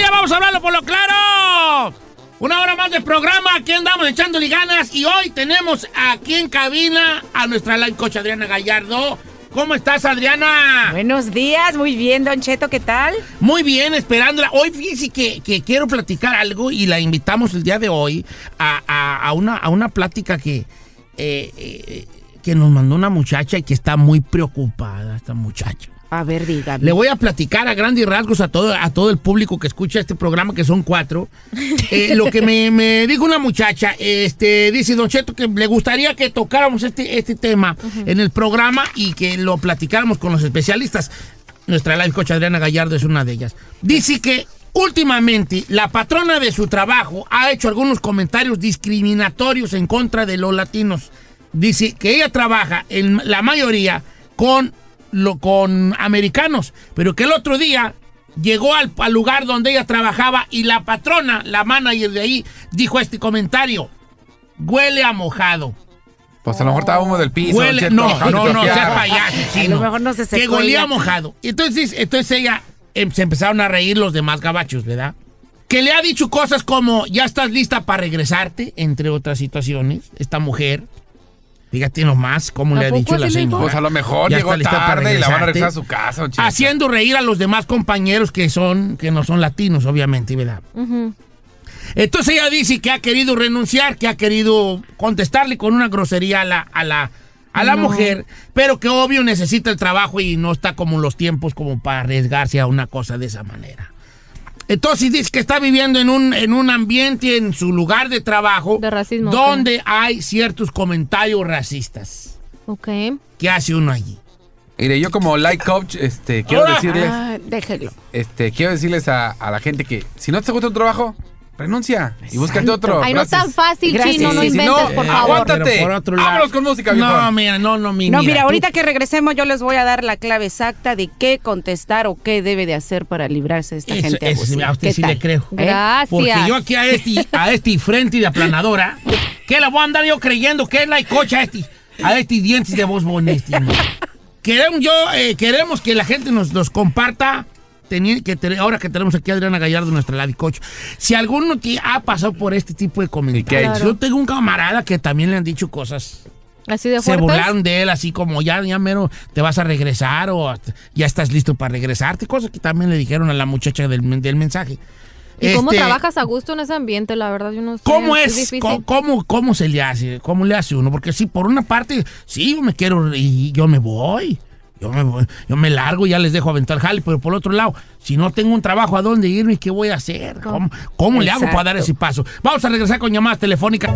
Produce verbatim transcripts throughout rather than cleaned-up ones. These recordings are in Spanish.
familia, vamos a hablarlo por lo claro. Una hora más de programa, aquí andamos echándole ganas y hoy tenemos aquí en cabina a nuestra life coach Adriana Gallardo. ¿Cómo estás, Adriana? Buenos días, muy bien, Don Cheto, ¿qué tal? Muy bien, esperándola. Hoy fíjese que, que quiero platicar algo y la invitamos el día de hoy a, a, a, una, a una plática que, eh, eh, que nos mandó una muchacha y que está muy preocupada, esta muchacha. A ver, dígame. Le voy a platicar a grandes rasgos a todo, a todo el público que escucha este programa, que son cuatro. Eh, lo que me, me dijo una muchacha, este, dice, Don Cheto, que le gustaría que tocáramos este, este tema uh-huh. en el programa y que lo platicáramos con los especialistas. Nuestra life coach Adriana Gallardo es una de ellas. Dice que últimamente la patrona de su trabajo ha hecho algunos comentarios discriminatorios en contra de los latinos. Dice que ella trabaja en la mayoría con... Lo, con americanos, pero que el otro día llegó al, al lugar donde ella trabajaba y la patrona, la manager de ahí, dijo este comentario: huele a mojado. Pues a lo mejor estaba humo del piso. Huele, no, no, no, no, sea payaso, sí, a no. lo mejor no se secó. Que olía mojado. Entonces, entonces ella, eh, se empezaron a reír los demás gabachos, ¿verdad? Que le ha dicho cosas como, ya estás lista para regresarte, entre otras situaciones, esta mujer. Fíjate nomás cómo le ha dicho la señora. Pues a lo mejor ya llegó tarde y la van a regresar a su casa. Chica. Haciendo reír a los demás compañeros que son que no son latinos, obviamente, ¿verdad? Uh-huh. Entonces ella dice que ha querido renunciar, que ha querido contestarle con una grosería a la, a la, a la no. mujer, pero que obvio necesita el trabajo y no está como los tiempos como para arriesgarse a una cosa de esa manera. Entonces dice que está viviendo en un, en un ambiente, en su lugar de trabajo, de racismo, donde okay. hay ciertos comentarios racistas. Ok. ¿Qué hace uno allí? Mire, yo como life coach, este, quiero Ahora, decirles... Ah, déjelo. Este, quiero decirles a, a la gente que si no te gusta un trabajo, renuncia y búscate otro. Ay, no es tan fácil, Gracias. Chino, no sí, inventes, si no, por eh, favor. Aguántate. Por otro lado, vámonos con música, viejo. No, mira, no, no, mi, No, mira, mira ahorita tú, que regresemos yo les voy a dar la clave exacta de qué contestar o qué debe de hacer para librarse de esta eso, gente eso, abusiva. a usted ¿Qué sí tal? le creo. ¿Eh? Gracias. Porque yo aquí a este, a este frente de aplanadora, ¿qué la voy a andar yo creyendo que es la cocha a este, a este dientes de voz bonita? Queremos yo, eh, queremos que la gente nos, nos comparta. Tenía que te, ahora que tenemos aquí a Adriana Gallardo, nuestra life coach, si alguno que ha pasado por este tipo de comentarios. Claro. Yo tengo un camarada que también le han dicho cosas. Así de Se fuertes. burlaron de él, así como ya, ya mero te vas a regresar o ya estás listo para regresarte. Cosas que también le dijeron a la muchacha del, del mensaje. ¿Y cómo Este, trabajas a gusto en ese ambiente? La verdad, yo no sé. ¿Cómo es? difícil. ¿Cómo, cómo, ¿Cómo se le hace? ¿Cómo le hace uno? Porque sí, por una parte, sí, yo me quiero y yo me voy. Yo me, voy, yo me largo y ya les dejo aventar jale, pero por otro lado, si no tengo un trabajo a dónde irme, ¿qué voy a hacer? ¿Cómo, cómo le hago para dar ese paso? Vamos a regresar con llamadas telefónicas.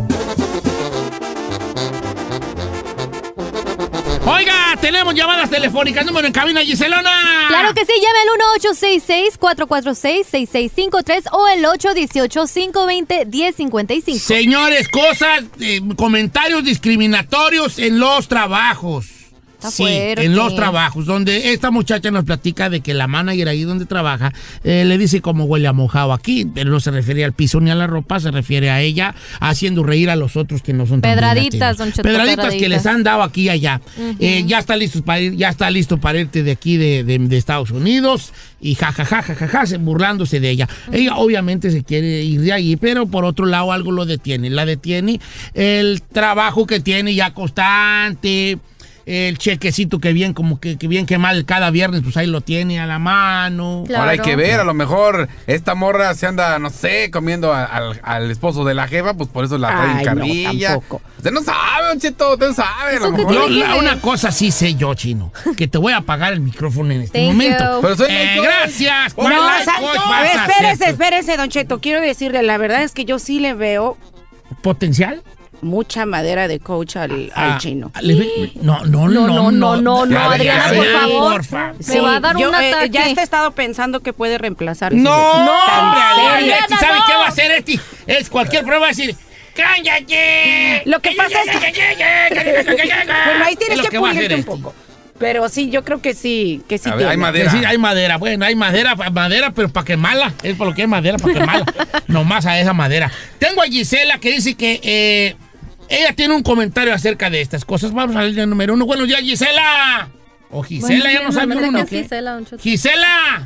Oiga, tenemos llamadas telefónicas. Número en cabina, Giselona. Claro que sí, llame al uno ocho seis seis, cuatro cuatro seis, seis seis cinco tres o el ocho uno ocho, cinco dos cero, uno cero cinco cinco. Señores, cosas, eh, comentarios discriminatorios en los trabajos. Sí, fuerte. en los trabajos, donde esta muchacha nos platica de que la manager ahí donde trabaja eh, le dice cómo huele a mojado aquí, pero no se refiere al piso ni a la ropa, se refiere a ella haciendo reír a los otros que no son tan Pedraditas, don Cheto, Pedraditas, pedraditas que les han dado aquí y allá. Uh-huh. eh, ya está listo para ir, ya está listo para irte de aquí de, de, de Estados Unidos y jajaja, jajaja, ja, burlándose de ella. Uh-huh. Ella obviamente se quiere ir de allí, pero por otro lado algo lo detiene. La detiene el trabajo que tiene ya constante. El chequecito que bien, como que, que bien que mal cada viernes, pues ahí lo tiene a la mano. Claro. Ahora hay que ver, a lo mejor esta morra se anda, no sé, comiendo a, al, al esposo de la jefa, pues por eso la trae en carrilla. No, tampoco. Usted no sabe, Don Cheto, usted no sabe. A lo mejor. Yo, la, una cosa sí sé yo, Chino, que te voy a apagar el micrófono en este Thank momento. Pero soy eh, gracias. No, ¿Cuál Santo, coach vas a espérese, hacer? espérese, Don Cheto. Quiero decirle, la verdad es que yo sí le veo ¿Potencial? mucha madera de coach al, Ah, al Chino. le ve- no, no, no, No, no, no, no, Ya, Adriana, ya, por ya, favor. porfa. Me va a dar yo, un eh, ataque. ya he estado pensando que puede reemplazar. No, hombre, Adriana, Adriana, no. ¿sabe qué va a hacer este? Es cualquier prueba va a decir, ¡cállate! Lo que pasa es que... Bueno, ahí tienes Es lo que va a hacer pulirte un este. poco. Pero sí, yo creo que sí, que sí A ver, tiene. hay madera. Sí, hay madera. Bueno, hay madera, madera, pero para quemarla. Es por lo que hay madera, para quemarla. Nomás a esa madera. Tengo a Gisela que dice que eh, ella tiene un comentario acerca de estas cosas. Vamos al día número uno. Buenos días, Gisela. O Gisela, Bueno, ya no sabe me parece uno. que ¿Qué? es Gisela, don Cheto. Gisela.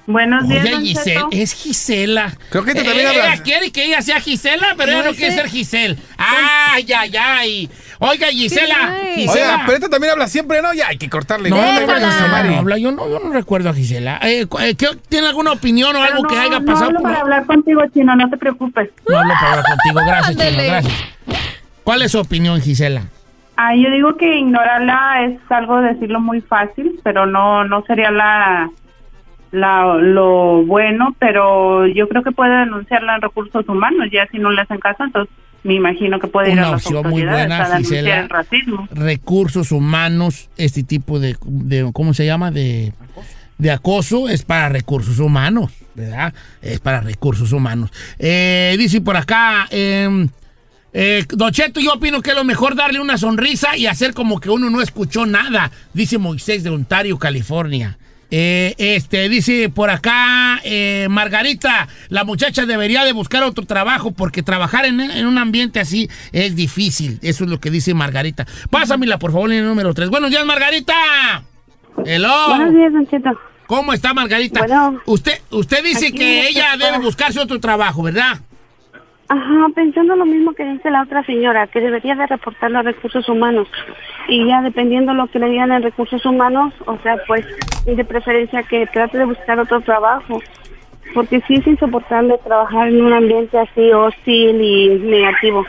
Buenos días, Oye, Don Giselle, Cheto. es Gisela. Creo que tú Eh, también ella hablas. quiere que ella sea Gisela, pero No ella no sé. quiere ser Giselle. Ay, ay, ay. Oiga, Gisela. Ay. Gisela. Oiga, pero esta también habla siempre, ¿no? Ya hay que cortarle. No, Ya, no, ya, déjala. ya, no, Mari. no habla. Yo no, yo no recuerdo a Gisela. Eh, cu- eh, ¿qué- ¿Tiene alguna opinión o Pero algo no, que haya no pasado? hablo por- para hablar contigo, Chino, no te preocupes. No hablo para hablar contigo. Gracias, Chino, Ándele. gracias. ¿Cuál es su opinión, Gisela? Ah, yo digo que ignorarla es algo decirlo muy fácil, pero no no sería la, la lo bueno, pero yo creo que puede denunciarla en recursos humanos, ya si no le hacen caso, entonces me imagino que puede ir Una a las opción muy autoridades buena, a denunciar Gisela. el racismo. Recursos humanos, este tipo de, de ¿cómo se llama? De, de acoso es para recursos humanos, ¿verdad? Es para recursos humanos. Eh, dice por acá, eh, eh, Don Cheto, yo opino que es lo mejor darle una sonrisa y hacer como que uno no escuchó nada, dice Moisés de Ontario, California. Eh, este, dice por acá, eh, Margarita, la muchacha debería de buscar otro trabajo porque trabajar en, en un ambiente así es difícil. Eso es lo que dice Margarita. Pásamela, por favor, en el número tres. Buenos días, Margarita. Hello. Buenos días, Don Cheto. ¿Cómo está, Margarita? Bueno. usted, usted dice Aquí que ella está. debe buscarse otro trabajo, ¿verdad? Ajá, pensando lo mismo que dice la otra señora, que debería de reportarlo a recursos humanos. Y ya dependiendo lo que le digan en recursos humanos, o sea, pues de preferencia que trate de buscar otro trabajo. Porque sí es insoportable trabajar en un ambiente así hostil y negativo.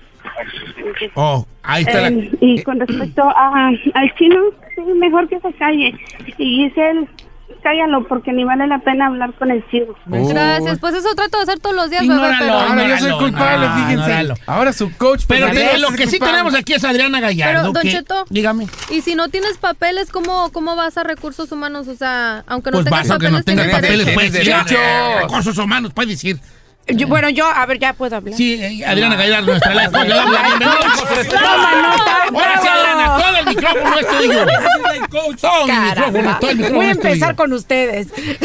Oh, ahí está Eh, la... y con respecto a, al chino, sí, mejor que se calle. Y Giselle, cállalo porque ni vale la pena hablar con el chino. Oh. Gracias, pues eso trato de hacer todos los días, bebé, Ignóralo. pero... Ahora yo soy Ignóralo, culpable, no, fíjense. ignóralo. Ahora su coach. Pero pues, te- Adrián, lo es que sí culpable. tenemos aquí es Adriana Gallardo. Pero, Don que- Cheto, dígame. Y si no tienes papeles, ¿cómo, cómo vas a recursos humanos? O sea, aunque no Pues tengas vas, aunque papeles, no tengas tienes papeles, derecho. puedes decir. Tienes derecho. eh, Recursos humanos, puedes decir. Yo- bueno, yo, a ver, ya puedo hablar. Sí, eh, Adriana Gallardo, nuestra live coach, le damos la bienvenida. Ahora sí, Adriana, todo el micrófono es tuyo. Todo mi micrófono, todo el micrófono Voy a es tuyo. empezar con ustedes.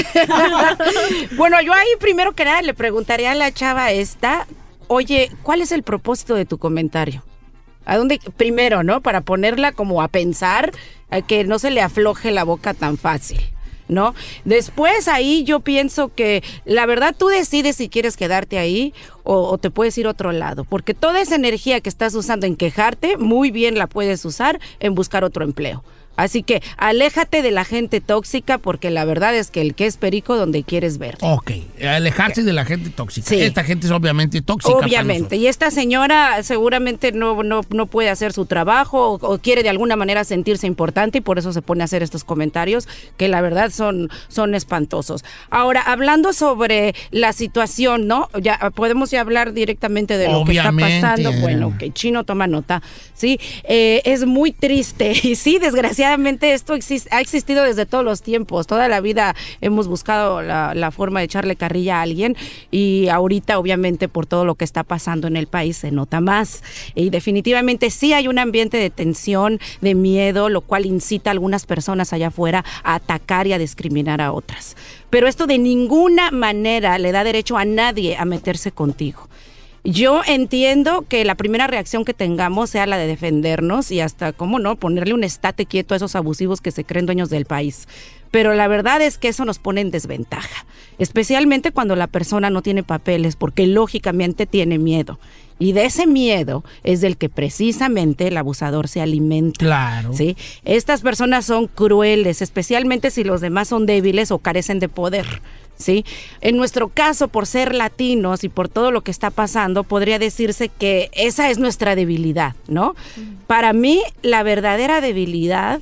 Bueno, yo ahí primero que nada le preguntaría a la chava esta, oye, ¿cuál es el propósito de tu comentario? ¿A dónde? Primero, ¿no? Para ponerla como a pensar, a que no se le afloje la boca tan fácil, ¿no? Después ahí yo pienso que la verdad tú decides si quieres quedarte ahí o, o te puedes ir a otro lado, porque toda esa energía que estás usando en quejarte, muy bien la puedes usar en buscar otro empleo. Así que aléjate de la gente tóxica porque la verdad es que el que es perico donde quieres ver. Ok, alejarse de la gente tóxica. Sí. Esta gente es obviamente tóxica. para Obviamente, nosotros. y esta señora seguramente no, no, no puede hacer su trabajo o, o quiere de alguna manera sentirse importante y por eso se pone a hacer estos comentarios que la verdad son, son espantosos. Ahora, hablando sobre la situación, ¿no? Ya podemos ya hablar directamente de lo Obviamente. que está pasando. Bueno, que Chino toma nota, ¿sí? Eh, es muy triste y sí, desgraciadamente esto existe, ha existido desde todos los tiempos. Toda la vida hemos buscado la, la forma de echarle carrilla a alguien y ahorita obviamente por todo lo que está pasando en el país se nota más. Y definitivamente sí hay un ambiente de tensión, de miedo, lo cual incita a algunas personas allá afuera a atacar y a discriminar a otras. Pero esto de ninguna manera le da derecho a nadie a meterse contigo. Yo entiendo que la primera reacción que tengamos sea la de defendernos y hasta, ¿cómo no?, ponerle un estate quieto a esos abusivos que se creen dueños del país. Pero la verdad es que eso nos pone en desventaja, especialmente cuando la persona no tiene papeles, porque lógicamente tiene miedo. Y de ese miedo es del que precisamente el abusador se alimenta. Claro. ¿Sí? Estas personas son crueles, especialmente si los demás son débiles o carecen de poder. ¿Sí? En nuestro caso, por ser latinos y por todo lo que está pasando, podría decirse que esa es nuestra debilidad, ¿no? Para mí, la verdadera debilidad,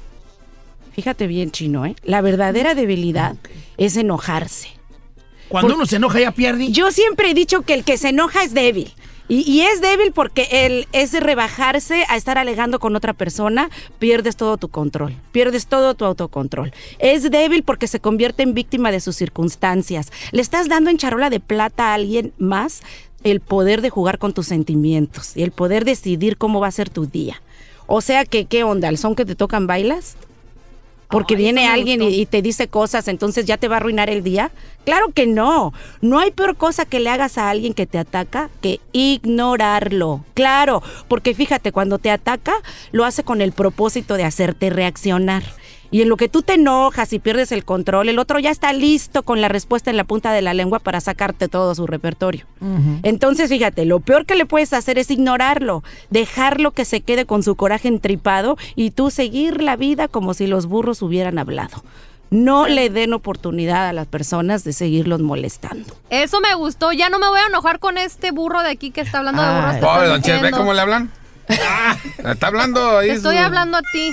fíjate bien, Chino, ¿eh? La verdadera debilidad es enojarse. Cuando Por- uno se enoja ya pierde. Yo siempre he dicho que el que se enoja es débil. Y, y es débil porque él es rebajarse a estar alegando con otra persona, pierdes todo tu control, pierdes todo tu autocontrol. Es débil porque se convierte en víctima de sus circunstancias. Le estás dando en charola de plata a alguien más el poder de jugar con tus sentimientos y el poder decidir cómo va a ser tu día. O sea que, ¿qué onda? ¿Al son que te tocan bailas? Porque Ay, viene eso me alguien y, gustó. y te dice cosas, entonces ya te va a arruinar el día. Claro que no. No hay peor cosa que le hagas a alguien que te ataca que ignorarlo. Claro, porque fíjate, cuando te ataca, lo hace con el propósito de hacerte reaccionar. Y en lo que tú te enojas y pierdes el control, el otro ya está listo con la respuesta en la punta de la lengua para sacarte todo su repertorio. Uh-huh. Entonces, fíjate, lo peor que le puedes hacer es ignorarlo, dejarlo que se quede con su coraje entripado y tú seguir la vida como si los burros hubieran hablado. No le den oportunidad a las personas de seguirlos molestando. Eso me gustó. Ya no me voy a enojar con este burro de aquí que está hablando de burros. Pobre don Che, ¿ve cómo le hablan? Ah, está hablando ahí. Te estoy su... hablando a ti.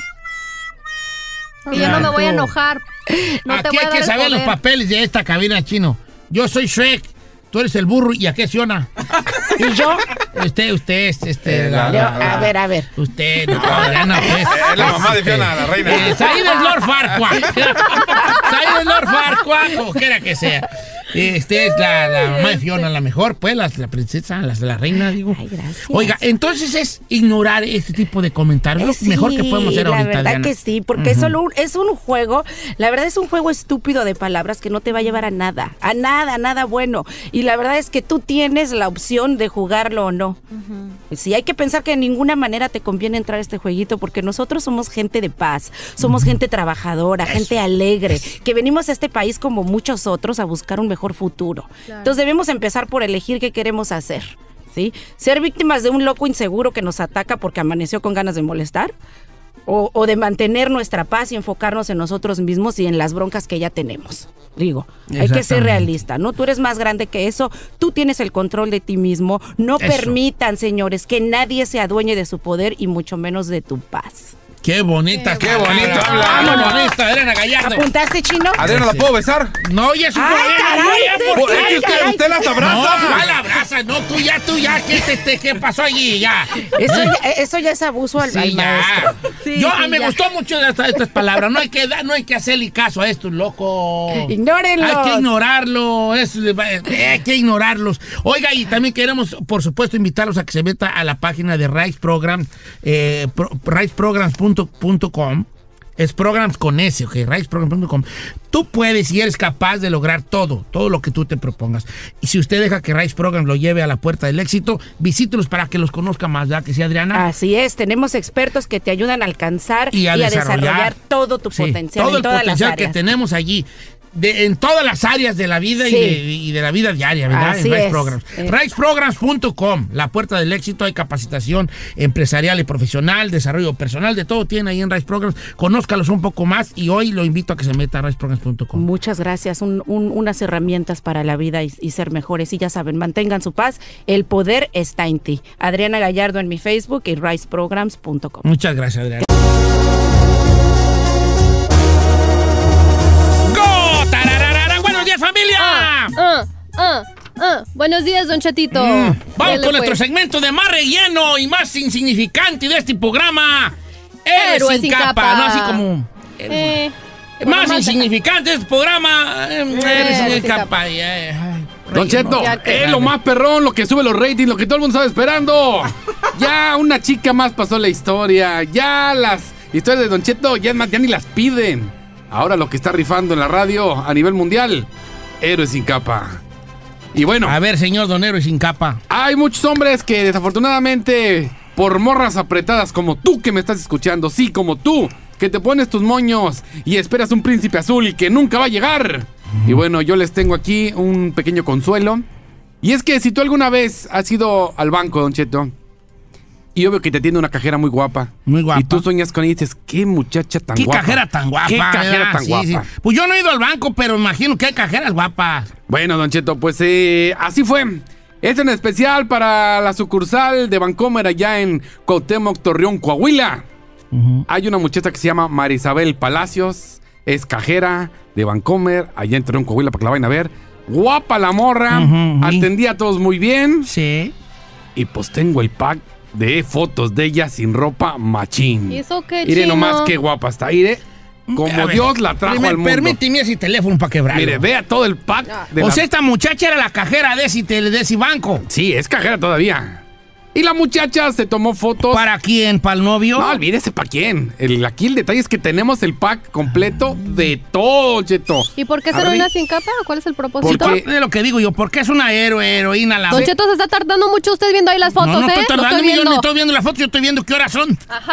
Y yo no me voy a enojar. No aquí te voy a hay dar que el saber poder. los papeles de esta cabina, Chino. Yo soy Shrek, tú eres el burro y aquí es Fiona. ¿Y yo? Usted, usted, este, este Eh, la, la- la- Yo, la- a ver, a ver. Usted, no, Adriana, pues. Es la mamá de Fiona, la reina. Eh, Said es Lord Farquaad. Said es Lord Farquaad, como quiera que sea. Este es la, la mamá de Fiona, la mejor, pues, la, la princesa, la, la reina, digo. Ay, gracias. Oiga, entonces es ignorar este tipo de comentarios. Eh, Lo sí, mejor que podemos hacer ahorita, la verdad Adriana. que sí, porque es solo un, es un juego, la verdad es un juego estúpido de palabras que no te va a llevar a nada, a nada, a nada bueno. Y la verdad es que tú tienes la opción de jugarlo o no. Uh-huh. Sí, hay que pensar que de ninguna manera te conviene entrar a este jueguito, porque nosotros somos gente de paz, somos uh-huh. gente trabajadora, Eso. gente alegre, Eso. que venimos a este país como muchos otros a buscar un mejor futuro. Claro. Entonces debemos empezar por elegir qué queremos hacer. ¿Sí? Ser víctimas de un loco inseguro que nos ataca porque amaneció con ganas de molestar, o, o de mantener nuestra paz y enfocarnos en nosotros mismos y en las broncas que ya tenemos. Digo, hay que ser realista, ¿no? Tú eres más grande que eso, tú tienes el control de ti mismo. No eso. permitan, señores, que nadie se adueñe de su poder y mucho menos de tu paz. Qué bonita, qué, qué bonito habla. Vámonos, bonita, Adriana Gallardo. ¿Apuntaste, Chino? Adriana, ¿la puedo besar? No, ya es un Ay, problema. caray, Ya, ¿por ay, qué? ay, usted, ay. usted las abraza. No, ¿cuál abraza? No, tú ya, tú ya, ¿qué, te, te, qué pasó allí? Ya. Eso ya, eso ya es abuso al, Sí, al ya. maestro. Sí, Yo sí, me ya. gustó mucho esta- estas palabras. No hay que dar- no hay que hacerle caso a estos locos. Ignórenlos. Hay que ignorarlo. Es- eh, hay que ignorarlos. Oiga, y también queremos, por supuesto, invitarlos a que se meta a la página de Rice Programs, eh, pro, rice programs punto com. Es programs con S, ok, rice programs punto com. Tú puedes y eres capaz de lograr todo, todo lo que tú te propongas. Y si usted deja que Rice Programs lo lleve a la puerta del éxito, visítelos para que los conozca más, ¿verdad? Que sí, Adriana. Así es, tenemos expertos que te ayudan a alcanzar y a, y a desarrollar, desarrollar todo tu Sí, potencial todo en el todas potencial las que áreas. tenemos allí. De, en todas las áreas de la vida Sí. y, de, y de la vida diaria, ¿verdad? Así en Rice es. Programs. Eh. rice programs punto com, la puerta del éxito. Hay capacitación empresarial y profesional, desarrollo personal, de todo tiene ahí en Rice Programs. Conózcalos un poco más y hoy lo invito a que se meta a rice programs punto com. Muchas gracias, un, un, unas herramientas para la vida y, y ser mejores. Y ya saben, mantengan su paz, el poder está en ti. Adriana Gallardo en mi Facebook y rice programs punto com. Muchas gracias, Adriana. ¡Buenos días, familia! Ah, ah, ah, ah. Buenos días, Don Chatito. Mm, Vamos Dele, con nuestro pues. segmento de más relleno y más insignificante de este programa. Héroes Héroes sin sin capa. capa. No, así como... Eh, más bueno, insignificante de este programa. eh, Héroes sin sin capa. capa. Ay, ay, ay. Don Cheto, Ya que- es lo más perrón, lo que sube los ratings, lo que todo el mundo estaba esperando. Ya una chica más pasó la historia. Ya las historias de Don Cheto ya, ya ni las piden. Ahora lo que está rifando en la radio a nivel mundial, Héroes sin capa. Y bueno, A ver, señor Don Héroe sin capa. hay muchos hombres que desafortunadamente, por morras apretadas como tú que me estás escuchando, sí, como tú, que te pones tus moños y esperas un príncipe azul y que nunca va a llegar. Y bueno, yo les tengo aquí un pequeño consuelo. Y es que si tú alguna vez has ido al banco, Don Cheto, y yo veo que te atiende una cajera muy guapa. Muy guapa. Y tú sueñas con ella y dices, qué muchacha tan ¿Qué guapa. cajera tan guapa? Qué cajera ¿verdad? tan Sí, guapa. sí. Pues yo no he ido al banco, pero imagino que hay cajeras guapas. Bueno, Don Cheto, pues eh, así fue. Es en especial para la sucursal de Bancomer allá en Cuauhtémoc, Torreón, Coahuila. Uh-huh. Hay una muchacha que se llama Marisabel Palacios, es cajera de Bancomer, allá en Torreón, Coahuila, para que la vayan a ver. Guapa la morra, Ujú, ujú. atendía a todos muy bien. Sí. Y pues tengo el pack de fotos de ella sin ropa machín. ¿Y eso qué, Mire chino? nomás qué guapa está, mire. Como A ver, Dios la trajo primer- al mundo. Permíteme ese teléfono para quebrarlo. Mire, vea todo el pack de O la- sea, esta muchacha era la cajera de ese, tele- de ese banco. Sí, es cajera todavía. Y la muchacha se tomó fotos. ¿Para quién? ¿Para el novio? No, olvídese para quién. El, aquí el detalle es que tenemos el pack completo de todo, Cheto. ¿Y por qué es Arri- heroína sin capa? ¿Cuál es el propósito? Porque- Es lo que digo yo, porque es una héroe, heroína la Don Cheto, se está tardando mucho usted viendo ahí las fotos, No, no ¿eh? estoy tardando, Lo yo estoy no viendo. estoy viendo la foto, yo estoy viendo qué horas son. Ajá.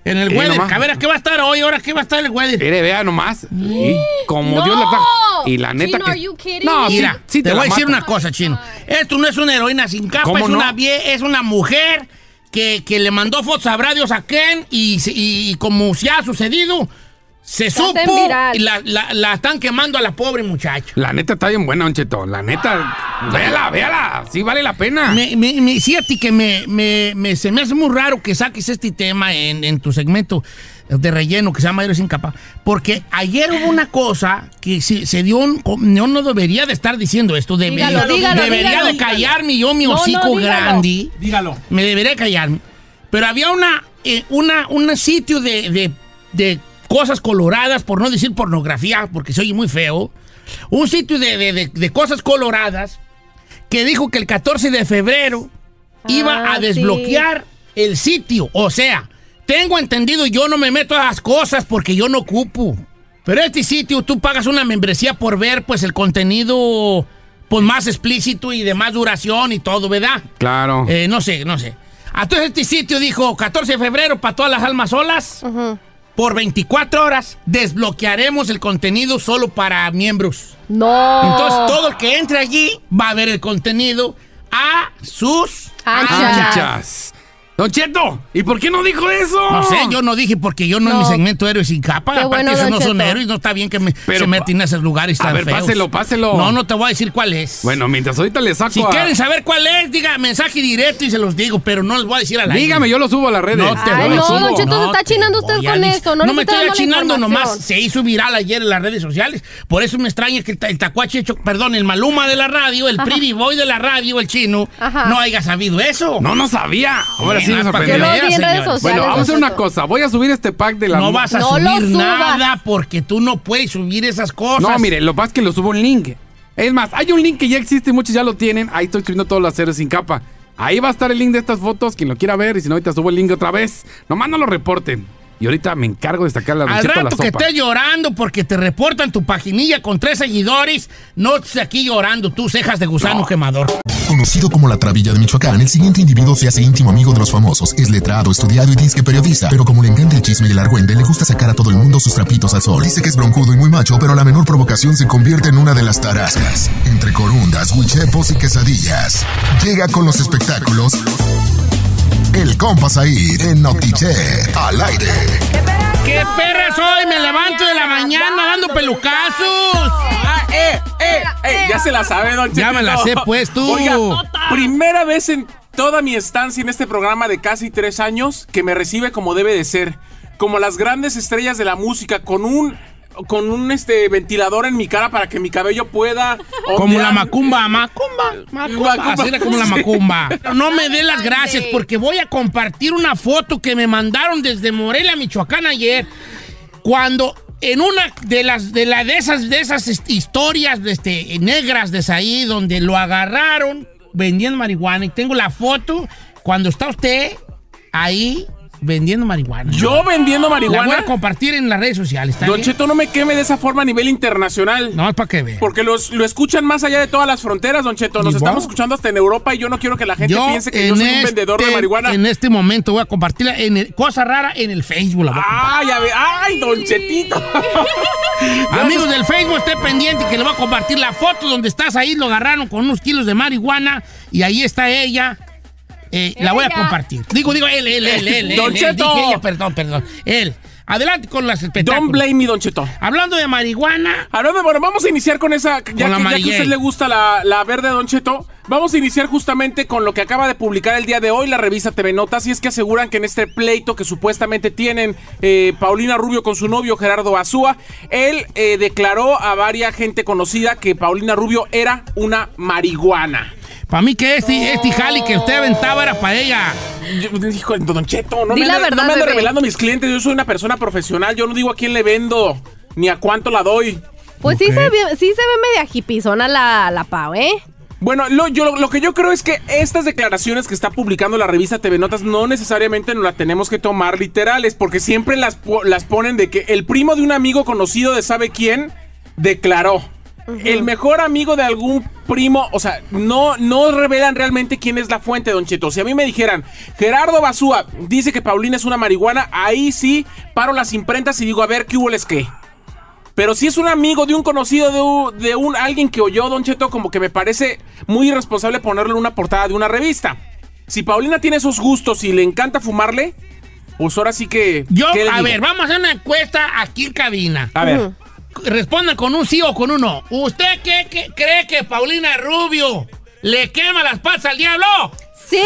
En el Eh, weather. nomás. A ver, ¿a qué va a estar hoy? ¿Ahora qué va a estar el weather? Mire, vea nomás. Y como No. Dios la trajo. Y la neta Chino, que... are you kidding No, me? sí, Mira, sí te, te, voy la a decir mata. una cosa, Chino. Esto no es una heroína sin capa, ¿Cómo es, no? una vie- es una mujer que, que le mandó fotos a Bradios a Ken y, se- y, y como ya ha sucedido, se Se hacen supo viral. y la, la- la están quemando a la pobre muchacha. La neta está bien buena, Don Cheto. La neta, véala, véala. Sí vale la pena. Me, me, me, fíjate que me, me, me- se me hace muy raro que saques este tema en, en tu segmento de relleno que se llama Héroes sin Capa, porque ayer hubo una cosa que se, se dio, un, yo no debería de estar diciendo esto, debería, Dígalo, dígalo, debería dígalo. de callarme yo mi No, no, hocico dígalo. grande, Dígalo. me debería callarme, pero había una, eh, una, un sitio de, de, de cosas coloradas, por no decir pornografía, porque se oye muy feo, un sitio de, de, de, de cosas coloradas que dijo que el catorce de febrero iba Ah, a desbloquear el sitio. O sea, tengo entendido, yo no me meto a las cosas porque yo no ocupo. Pero este sitio tú pagas una membresía por ver pues el contenido pues más explícito y de más duración y todo, ¿verdad? Claro. Eh, no sé, no sé. Entonces este sitio dijo catorce de febrero para todas las almas solas. Por veinticuatro horas desbloquearemos el contenido solo para miembros. No. Entonces todo el que entre allí va a ver el contenido a sus Anchas. anchas. Anchas. Don Cheto, ¿y por qué no dijo eso? No sé, yo no dije porque yo no, en No. mi segmento Héroes sin Capa. Qué Aparte, bueno, esos Don no son Cheto. héroes, no está bien que me, Pero se metan en esos lugares a tan ver, feos. páselo, páselo. No, no te voy a decir cuál es. Bueno, mientras ahorita le saco Si a... quieren saber cuál es, diga mensaje directo y se los digo, pero no les voy a decir al aire. Dígame, yo lo subo a las redes. No te Ay, voy a no, decir. Don Cheto, se está te chinando usted voy a con decir. eso, no No me necesita estoy darle achinando información. nomás. Se hizo viral ayer en las redes sociales. Por eso me extraña que el, ta- el tacuache, hecho- perdón, el Maluma de la radio, el Pretty Boy de la radio, el chino, Ajá. no haya sabido eso. No, no sabía. Ahora sí me Bueno, para que Yo sorprendió. lo vi en Señores. redes sociales. Bueno, vamos a hacer Don una Cheto. cosa. Voy a subir este pack de la... No vas a No lo subir subas. nada porque tú no puedes subir esas cosas. No, mire, lo que pasa es que lo subo un link. Es más, hay un link que ya existe y muchos ya lo tienen. Ahí estoy subiendo todos los héroes sin capa. Ahí va a estar el link de estas fotos, quien lo quiera ver. Y si no, ahorita subo el link otra vez. Nomás no lo reporten. Y ahorita me encargo de sacar la Al Don Cheto a la rato que sopa. estés llorando porque te reportan tu paginilla con tres seguidores, no estés aquí llorando, tú cejas de gusano quemador. Conocido como la Trabilla de Michoacán, el siguiente individuo se hace íntimo amigo de los famosos. Es letrado, estudiado y disque periodista. Pero como le encanta el chisme y el argüende, le gusta sacar a todo el mundo sus trapitos al sol. Dice que es broncudo y muy macho, pero a la menor provocación se convierte en una de las tarascas. Entre corundas, huichepos y quesadillas. Llega con los espectáculos el compa Said en Notichet al aire. ¡Qué perra soy! Me levanto de la mañana dando pelucazos. Ah, eh, eh, eh, ya se la sabe, don Ya me la Chetito. sé, pues, tú. Oiga, primera vez en toda mi estancia en este programa de casi tres años que me recibe como debe de ser. Como las grandes estrellas de la música, con un con un este ventilador en mi cara para que mi cabello pueda Como la ondear. macumba, macumba, macumba. Macumba. Así era como la Sí. macumba. Pero no me dé las gracias porque voy a compartir una foto que me mandaron desde Morelia, Michoacán ayer. Cuando en una de las de, la, de esas, de esas este, historias este, negras de ahí, donde lo agarraron vendiendo marihuana. Y tengo la foto cuando está usted ahí vendiendo marihuana. Yo vendiendo La voy marihuana. a compartir en las redes sociales. ¿Está Don bien? Cheto, no me queme de esa forma a nivel internacional. No, es para que vean. Porque los, lo escuchan más allá de todas las fronteras, Don Cheto. Nos ¿Y estamos vos? escuchando hasta en Europa y yo no quiero que la gente Yo piense que yo en soy un vendedor de este- marihuana. En este momento voy a compartirla en el- cosa rara en el Facebook. La voy a compartir. ¡Ay, a ver! ¡Ay, Don Chetito! Amigos del Facebook, esté pendiente que le voy a compartir la foto donde estás ahí. Lo agarraron con unos kilos de marihuana y ahí está ella. Eh, la voy a Ella. compartir. Digo, digo, él, él, él, él. Don él, él, Cheto. dije ella, perdón, perdón. Él. Adelante con las espectáculos. Don't blame me, Don Cheto. Hablando de marihuana, Hablando de- bueno, vamos a iniciar con esa, ya, Con que, la ya que a Mary usted Jane. le gusta la, la verde, Don Cheto, vamos a iniciar justamente con lo que acaba de publicar el día de hoy la revista T V Notas, y es que aseguran que en este pleito que supuestamente tienen eh, Paulina Rubio con su novio Gerardo Azúa, él eh, declaró a varias gente conocida que Paulina Rubio era una marihuana. para mí que este, este jali que usted aventaba era para ella. Yo, hijo, Don Cheto, no Di me, la ande- verdad, no me ande bebé. revelando a mis clientes, yo soy una persona profesional, yo no digo a quién le vendo, ni a cuánto la doy. Pues sí, Ok. se ve, sí se ve media hipizona la, la Pau, ¿eh? Bueno, lo, yo, lo que yo creo es que estas declaraciones que está publicando la revista T V Notas no necesariamente nos las tenemos que tomar literales, porque siempre las, po- las ponen de que el primo de un amigo conocido de sabe quién declaró. Uh-huh. El mejor amigo de algún primo, o sea, no, no revelan realmente quién es la fuente, Don Cheto. Si a mí me dijeran, Gerardo Basúa dice que Paulina es una marihuana, ahí sí paro las imprentas y digo, a ver, ¿qué hubo les qué? Pero si es un amigo de un conocido, de un, de un alguien que oyó, Don Cheto, como que me parece muy irresponsable ponerlo en una portada de una revista. Si Paulina tiene esos gustos y le encanta fumarle, pues ahora sí que... Yo, a ver, vamos a hacer una encuesta aquí en cabina. A ver. Uh-huh. Respondan con un sí o con un no. ¿Usted qué, qué cree que Paulina Rubio le quema las patas al diablo? ¡Sí!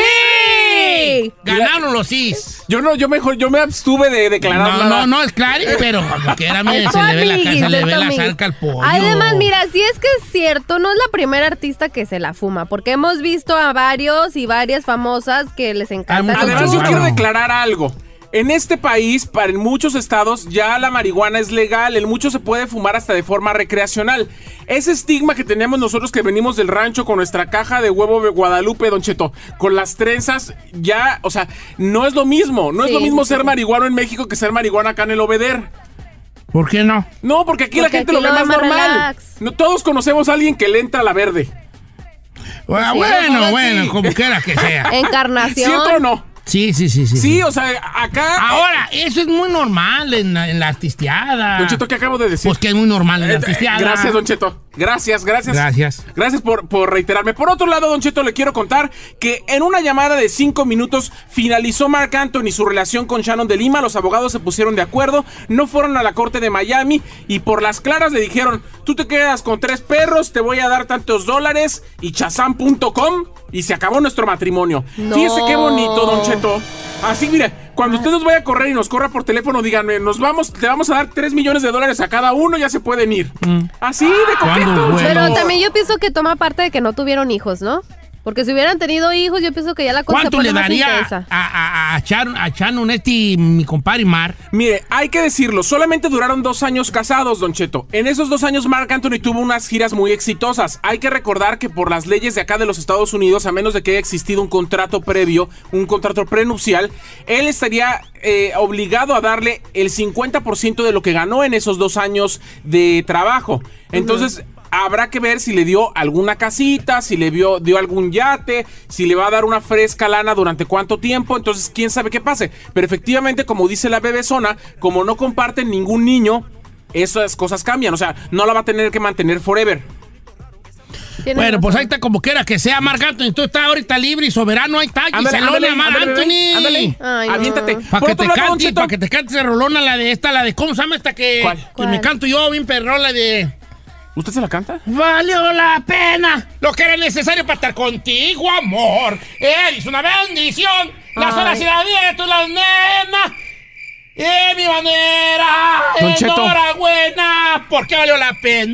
¡Sí! Ganaron los sís. Yo no, yo mejor, yo me abstuve de declarar no, nada. No, no, es claro, pero como que era, mire, se le ve la, se le ve la zarca al pollo. Además, mira, si es que es cierto, no es la primera artista que se la fuma, porque hemos visto a varios y varias famosas que les encanta. Además, yo quiero declarar algo. En este país, para en muchos estados, ya la marihuana es legal. En muchos se puede fumar hasta de forma recreacional. Ese estigma que teníamos nosotros que venimos del rancho con nuestra caja de huevo de Guadalupe, Don Cheto, con las trenzas, ya, o sea, no es lo mismo. No sí, es lo mismo sí, ser sí. marihuano en México que ser marihuana acá en el Obeder. ¿Por qué no? No, porque aquí porque la gente aquí lo ve más normal. No, todos conocemos a alguien que le entra a la verde. Bueno, bueno, bueno, como quiera que sea. Encarnación. ¿Cierto o no? Sí, sí, sí, sí. Sí, sí, o sea, acá... Ahora, eso es muy normal en la, en la artisteada. Don Cheto, ¿qué acabo de decir? Pues que es muy normal en la artisteada. Eh, gracias, Don Cheto. Gracias, gracias. Gracias. Gracias por, por reiterarme. Por otro lado, Don Cheto, le quiero contar que en una llamada de cinco minutos finalizó Marc Anthony su relación con Shannon de Lima. Los abogados se pusieron de acuerdo, no fueron a la corte de Miami y por las claras le dijeron, tú te quedas con tres perros, te voy a dar tantos dólares y chazam punto com y se acabó nuestro matrimonio. No. Fíjese qué bonito, Don Cheto. Así, mire, cuando usted nos vaya a correr y nos corra por teléfono, díganme, nos vamos, te vamos a dar tres millones de dólares a cada uno, ya se pueden ir. Mm. Así, de coqueto. Bueno. Pero también yo pienso que toma parte de que no tuvieron hijos, ¿no? Porque si hubieran tenido hijos, yo pienso que ya la cosa se pone más intensa. ¿Cuánto le daría a, a, a, Chan, a Shannon, este, mi compadre Mar? Mire, hay que decirlo, solamente duraron dos años casados, Don Cheto. En esos dos años, Marc Anthony tuvo unas giras muy exitosas. Hay que recordar que por las leyes de acá de los Estados Unidos, a menos de que haya existido un contrato previo, un contrato prenupcial, él estaría eh, obligado a darle el cincuenta por ciento de lo que ganó en esos dos años de trabajo. Entonces... Uh-huh. Habrá que ver si le dio alguna casita, si le dio, dio algún yate, si le va a dar una fresca lana durante cuánto tiempo. Entonces, quién sabe qué pase. Pero efectivamente, como dice la bebezona, como no comparten ningún niño, esas cosas cambian. O sea, no la va a tener que mantener forever. Bueno, razón. Pues ahí está como quiera que sea, Marc Anthony. Tú estás ahorita libre y soberano. Ahí está. Giselona, Marc Anthony. Ándale, no. Aviéntate. Para que, pa que te cantes de rolona la de esta, la de... ¿Cómo se llama esta que, ¿Cuál? que ¿Cuál? me canto yo bien perrón, la de... ¿Usted se la canta? Valió la pena lo que era necesario para estar contigo, amor. Eres una bendición. Las horas y la vida de tu las nenas. ¡Eh, mi manera! Don Cheto. ¡Enhorabuena! Porque valió la pena.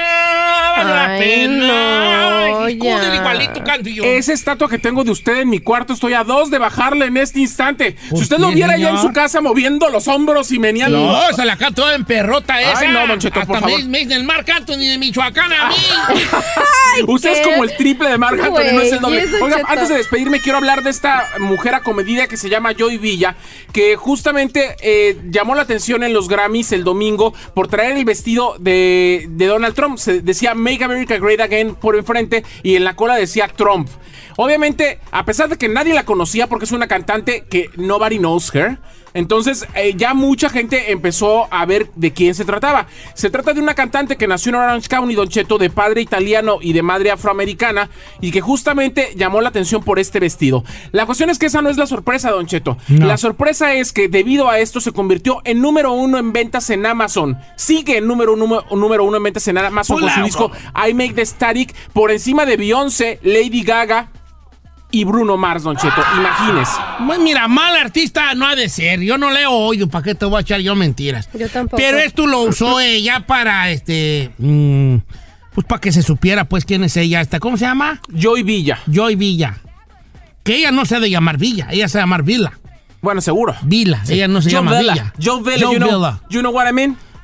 Valió Ay, la pena. No, Ay, igualito canto yo. Esa estatua que tengo de usted en mi cuarto, estoy a dos de bajarle en este instante. Si usted qué, lo viera señor? allá en su casa moviendo los hombros y meneando. No, se la canto en perrota esa. Ay, no, Don Cheto, Hasta por favor. me, me dicen el Marc Anthony de Michoacán a mí. Ay, usted es como el triple de Marc Anthony, no es el doble. Oiga, Cheto. antes de despedirme, quiero hablar de esta mujer acomedida que se llama Joy Villa, que justamente eh, llamó la atención en los Grammys el domingo por traer el vestido de, de Donald Trump. Se decía Make America Great Again por enfrente y en la cola decía Trump. Obviamente, a pesar de que nadie la conocía porque es una cantante que nobody knows her, entonces eh, ya mucha gente empezó a ver de quién se trataba. Se trata de una cantante que nació en Orange County, Don Cheto, de padre italiano y de madre afroamericana, y que justamente llamó la atención por este vestido. La cuestión es que esa no es la sorpresa, Don Cheto. No. La sorpresa es que debido a esto se convirtió en número uno en ventas en Amazon. Sigue en número uno, número uno en ventas en Amazon Hola, con su disco I Make the Static, por encima de Beyoncé, Lady Gaga y Bruno Mars, Don Cheto, imagínese. Pues mira, mal artista no ha de ser. Yo no le he oído, ¿para qué te voy a echar yo mentiras? Yo tampoco. Pero esto lo usó ella para, este, mmm, pues para que se supiera, pues, quién es ella. Esta, ¿cómo se llama? Joy Villa. Joy Villa. Que ella no se ha de llamar Villa, ella se llama Villa. Bueno, seguro. Villa, sí. Ella no se Joe llama Villa. Villa. Joe Villa, Joe you know, Villa. you know what I mean?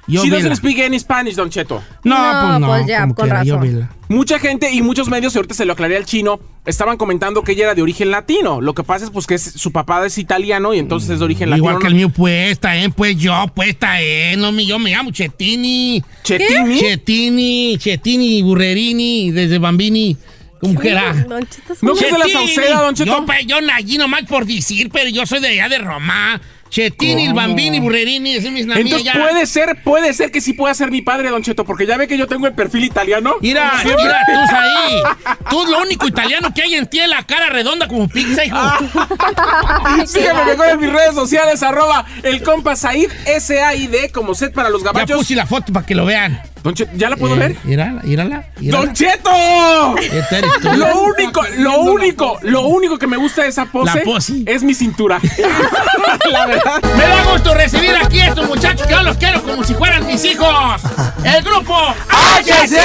Yo She vela. doesn't speak any Spanish, Don Cheto. No, No, pues no. pues ya, como con quiera, yo razón. vela. Mucha gente y muchos medios, y ahorita se lo aclaré al chino, estaban comentando que ella era de origen latino. Lo que pasa es pues que es- su papá es italiano y entonces es de origen latino. Igual que el mío, pues, está, ¿eh? Pues yo, pues, está, ¿eh? No, me- yo me llamo Chetini. ¿Chetini? Chetini, Chetini, Burrerini, desde Bambini. ¿Cómo que era? Don Cheto es No, un- que es de la Chetini. Sauceda, Don Cheto. Yo, pues, yo allí nomás por decir, pero yo soy de allá de Roma. Chetini, el Bambini, Burrerini, ese es la mía Entonces ya. puede ser, puede ser que sí pueda ser mi padre, Don Cheto, porque ya ve que yo tengo el perfil italiano. Mira, mira, tú ahí. Tú lo único italiano que hay en ti es la cara redonda como pizza, hijo. Síganme mejor en mis redes sociales, arroba el compa Said, S A I D, como set para los Ya gabachos. puse la foto para que lo vean. Don Cheto, ¿ya la puedo Eh, ver? Mírala, mírala, mírala. ¡Don Cheto! Esta eres tú. Lo único, lo único, lo único que me gusta de esa pose, La pose. es mi cintura. La verdad. Me da gusto recibir aquí a estos muchachos que yo los quiero como si fueran mis hijos. El grupo H C.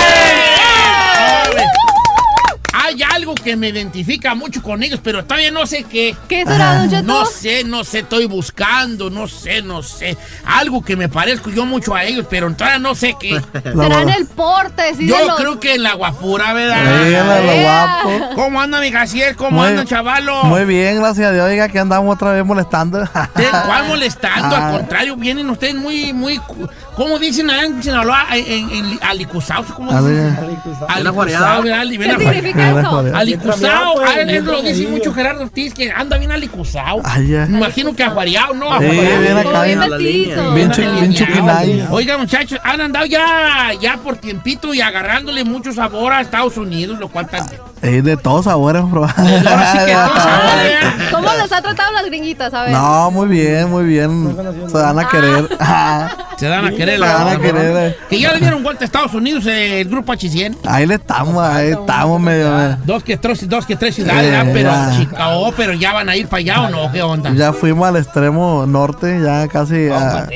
Hay algo que me identifica mucho con ellos, pero todavía no sé qué. ¿Qué será, Don Cheto? No sé, no sé, estoy buscando, no sé, no sé. Algo que me parezco yo mucho a ellos, pero todavía no sé qué. Será en el porte, sí, Yo de los- creo que en la guapura, Dígale ¿verdad? lo Yeah. guapo. ¿Cómo anda mi Jaciel? ¿Cómo Muy- andan, chavalo? Muy bien, gracias a Dios. Oiga, que andamos otra vez molestando. ¿De cuál molestando? Ah. Al contrario, vienen ustedes muy, muy... ¿Cómo dicen allá en Sinaloa? En, en, en alicuzados, ¿cómo A dicen? ver. Alicuzados, ¿verdad? Bien ¿Qué ajuareado. significa eso? Alicuzado, ah, él lo dice mucho Gerardo Ortiz, que anda bien alicuzado. Ay, ya. Me imagino que ajuareado, ¿no? Sí, Ajuareado. bien acá, Como bien bien- vestido. bien chu- bien chuquinay. Oiga, muchachos, han andado ya, ya por tiempito y agarrándole mucho sabor a Estados Unidos, lo cual también. Es de todos sabores, bro. Ahora sí que todos sabores, ¿eh? ¿Cómo les ha tratado las gringuitas? A ver. No, muy bien, muy bien. Se van a querer. Se dan a querer Se la van a querer. eh. Que ya le dieron vuelta a Estados Unidos eh, el grupo H cien. Ahí le estamos, ahí estamos medio. eh. Dos que tres, dos que tres ciudades, Eh, ah, pero ya. Chicago, pero ya van a ir para allá o no, ¿qué onda? Ya fuimos al extremo norte, ya casi a.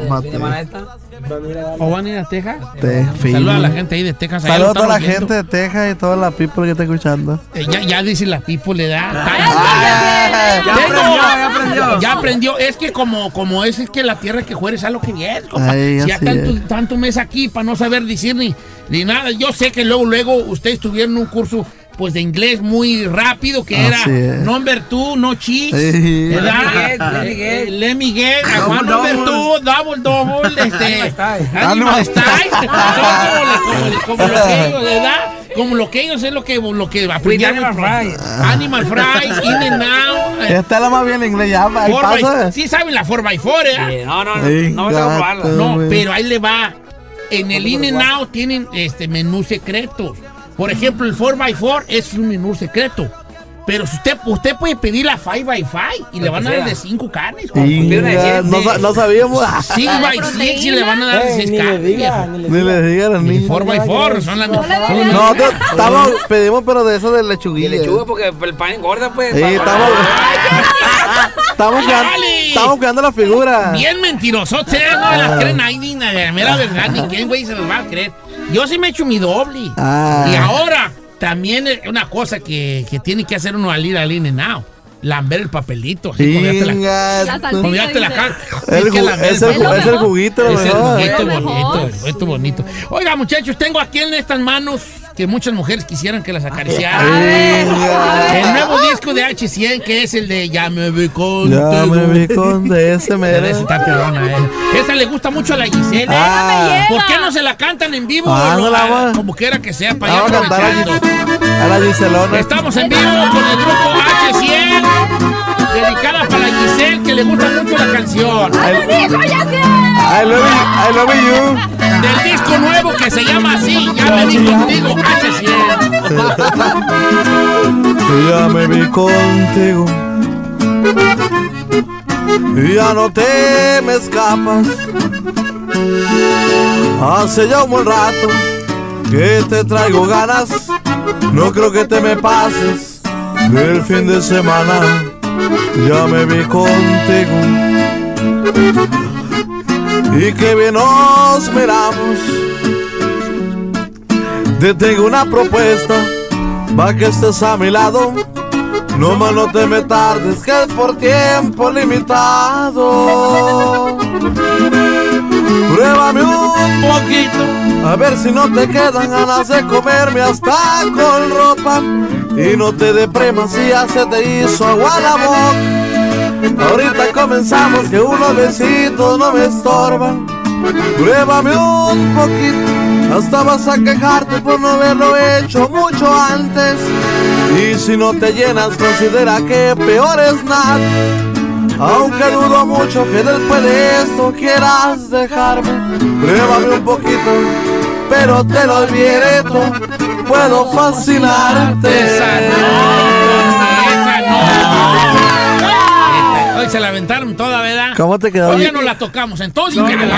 ¿O van a ir a Texas? Te- fin. Saludos a la gente ahí de Texas. allá Saludos a lo toda la estamos gente de Texas y toda la people que está escuchando. viendo. Eh, ya, ya dice la people, le da. Ah, Ya aprendió, ya aprendió. Ya aprendió. Es que como, como es, es que la tierra que jueres es lo que vienes, compa. Ay, Si ya así tanto, es. tanto mes aquí para no saber decir ni, ni nada. Yo sé que luego, luego ustedes tuvieron un curso pues de inglés muy rápido que era Así es. number two, no cheese, Sí. ¿verdad? Eh, Let me get, one number two, double, double, este, animal style, Son como, le- como le- como lo que ellos, ¿verdad? Como lo que ellos es lo que, lo que aprendieron. Animal fries, in and out. eh, Esta es la más bien en inglés, ya. Ahí four by- pasa. sí saben la four by four, ¿eh? No, no, no, Ey, no me tengo que gato, probarla. No, güey. pero ahí le va. En el In and Out tienen este menú secreto. Por ejemplo, el four by four es un menú secreto. Pero si usted, usted puede pedir la five by five y le van a dar de cinco carnes. Inga, no, sa- no sabíamos. six by six y le van a dar de seis carnes. viejo. Ni le diga a los Ni niños. four by four son las No le son las- digan. Nosotros estamos, pedimos, pero de eso de Y lechuguilla. lechuga porque el pan engorda, pues. Sí, pa- estamos, estamos, cuidando, Dale. estamos cuidando la figura. Bien mentirosos, ustedes no las creen ahí ni nada, la mera verdad, ni quién güey se los va a creer. Yo sí me he hecho mi doble. Ah. Y ahora, también es una cosa que, que tiene que hacer uno al ir al In-N-Out. Lamber el papelito. Así, cuando ya te la, Inga, La cuando ya te la dice. cal- El tienes que ju- lamber es el, el ju- es el juguito, lo Es el mejor. juguito Es lo bonito, mejor. el juguito bonito. Oiga, muchachos, tengo aquí en estas manos que muchas mujeres quisieran que las acariciaran. El nuevo disco de H cien, que es el de Ya me vi contigo. Ya me vi con de ese Esa mero. está perrona, eh. Esa le gusta mucho a la Giselle. Ah. ¿Por qué no se la cantan en vivo? Ah, Lo- no la va- como quiera que sea, para Vamos allá a cantar a, aprovechando. Gis- a la Giselona. Estamos en vivo con el grupo H cien, dedicada para la Giselle, que le gusta mucho la canción. I love you, I love you. Del disco nuevo que se llama así, Ya me vi contigo, H cien. Ya me vi contigo. Ya no te me escapas. Hace ya un buen rato que te traigo ganas. No creo que te me pases del fin de semana. Ya me vi contigo. Y que bien nos miramos. Te tengo una propuesta, va que estés a mi lado. No más no te me tardes, que es por tiempo limitado. Pruébame un poquito, a ver si no te quedan ganas de comerme hasta con ropa. Y no te deprimas si ya se te hizo agua la boca. Ahorita comenzamos que unos besitos no me estorban. Pruébame un poquito, hasta vas a quejarte por no haberlo hecho mucho antes. Y si no te llenas, considera que peor es nada. Aunque dudo mucho que después de esto quieras dejarme. Pruébame un poquito, pero te lo olvidaré todo. Puedo fascinarte. Esa no, esa no. Hoy se la aventaron toda, ¿verdad? ¿Cómo te quedó? Hoy ya no la tocamos, entonces. No, no, no.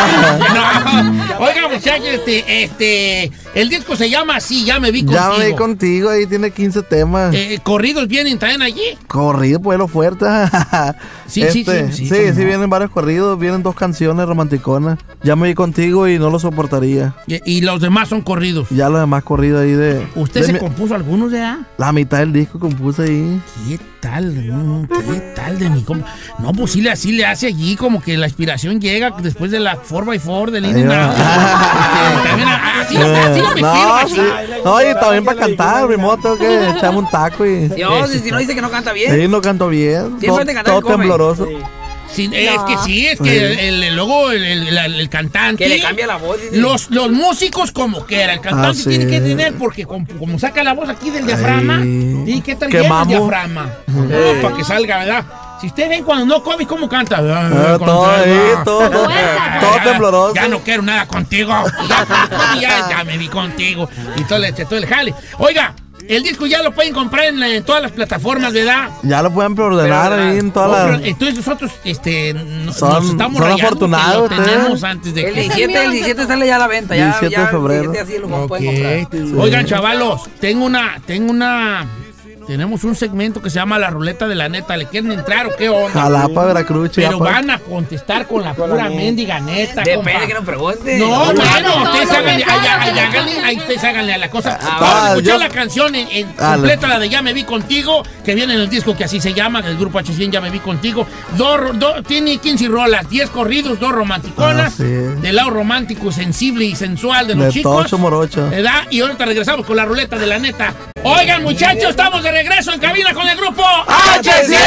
Oiga, muchachos, este, este, el disco se llama así, Ya me vi contigo. Ya me vi contigo, ahí tiene quince temas. Eh, ¿Corridos vienen también allí? Corrido, pues lo fuerte. Sí, este, sí, sí. Sí, sí, sí, vienen varios corridos, vienen dos canciones romanticonas. Ya me vi contigo y no lo soportaría. Y, y los demás son corridos. Ya los demás corridos ahí de... ¿Usted de se mi, compuso algunos ya? La mitad del disco compuse ahí. ¿Qué tal? No, ¿qué tal de mi compa? No, pues sí le, sí le hace allí como que la inspiración llega después de la four by four del In and Out. También así no me no, sí. No, y también para cantar, mi modo tengo que echarme un taco y... Dios, si no dice que no canta bien. Sí, no canto bien. Siempre te cantas todo tembloroso. Sí. Sí, es no. que sí, es que sí. El, el, luego el, el, el, el cantante... Que le cambia la voz. ¿Sí? Los, los músicos como quiera, el cantante ah, sí. tiene que tener, porque como, como saca la voz aquí del diafragma, tiene que estar lleno el diafragma. Uh-huh. Oh, para que salga, ¿verdad? Si usted ven cuando no come, ¿cómo canta? Ah, todo ahí, todo, todo, todo tembloroso. Ya no quiero nada contigo. Ya, ya, ya me vi contigo. Y todo el, todo el jale. Oiga, el disco ya lo pueden comprar en, la, en todas las plataformas, ¿verdad? Ya lo pueden preordenar ahí en todas oh, las... Entonces nosotros este, son, nos estamos son afortunados. Lo tenemos antes de el que... diecisiete, el diecisiete sale ya a la venta. Ya, diecisiete ya, de febrero. diecisiete así lo okay. pueden comprar. Sí. Oigan, chavalos, tengo una... Tengo una Tenemos un segmento que se llama La Ruleta de la Neta. ¿Le quieren entrar o qué onda? Jalapa, Veracruz, Pero van a contestar con la pura mendiga neta. Depende que nos pregunte. No, bueno, ustedes háganle, háganle, ahí ustedes háganle a la cosa. Ah, Vamos a escuchar yo... la canción en, en completa, la de Ya me vi contigo, que viene en el disco que así se llama, del grupo H cien, Ya me vi contigo. Dos, do, tiene quince rolas, diez corridos, dos romanticonas. Ah, sí. Del lado romántico, sensible y sensual de los de chicos. Tocho Morocho. ¿Verdad? Y ahorita regresamos con la ruleta de la neta. Oigan, muchachos, estamos de regreso en cabina con el grupo H cien.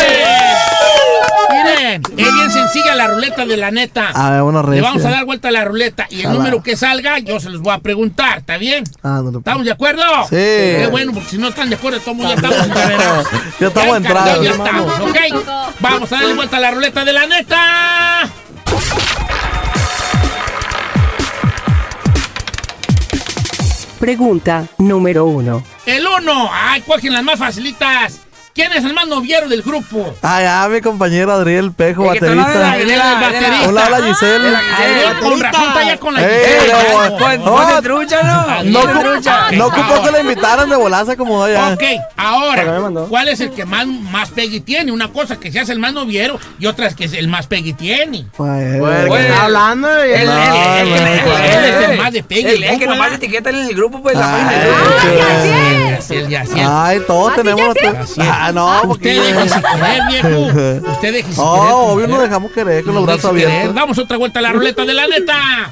Miren, es bien sencilla la ruleta de la neta. A ver, bueno, le vamos a dar vuelta a la ruleta y el Alá. número que salga yo se los voy a preguntar, ¿está bien? Ah, no, no. ¿Estamos de acuerdo? Sí. Qué bueno, porque si no están de acuerdo, todos ya estamos encadenados. Ya estamos entrados. Ya estamos, ¿ok? Vamos a darle vuelta a la ruleta de la neta. Pregunta número uno. El uno. Ay, cogen las más facilitas. ¿Quién es el más noviero del grupo? Ah, ya, mi compañero Adriel Pejo, baterista. Adriel, el baterista. Hola, hola, Giselle. Adriel, con razón está allá con la Giselle. Pues trucha, ¿no? No ocupó que le invitaran de volaza como hoy. Ok, ahora, ¿cuál es el que más, más Peggy tiene? Una cosa que se hace el más noviero y otra es que es el más Peggy tiene. Pues, ¿qué está hablando? Él es el más de Peggy. Es que nomás etiqueta en el grupo, pues, la página del grupo. Ay, todos tenemos... Ah, no, usted déjese querer, viejo. Usted déjese querer. Oh, obvio nos dejamos querer con los brazos abiertos. Damos otra vuelta a la ruleta de la neta.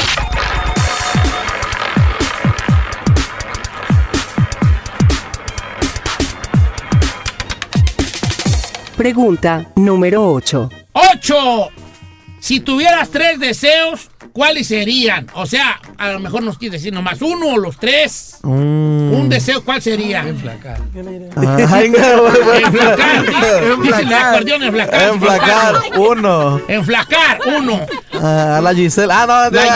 Pregunta número ocho. ¡Ocho! Si tuvieras tres deseos, ¿cuáles serían? O sea, a lo mejor nos quieres decir nomás uno o los tres. Mm. Un deseo, ¿cuál sería? Enflacar. Enflacar. Dice el acordeón, enflacar. Enflacar, uno. Enflacar, uno. A uh, la Giselle. Ah, no. La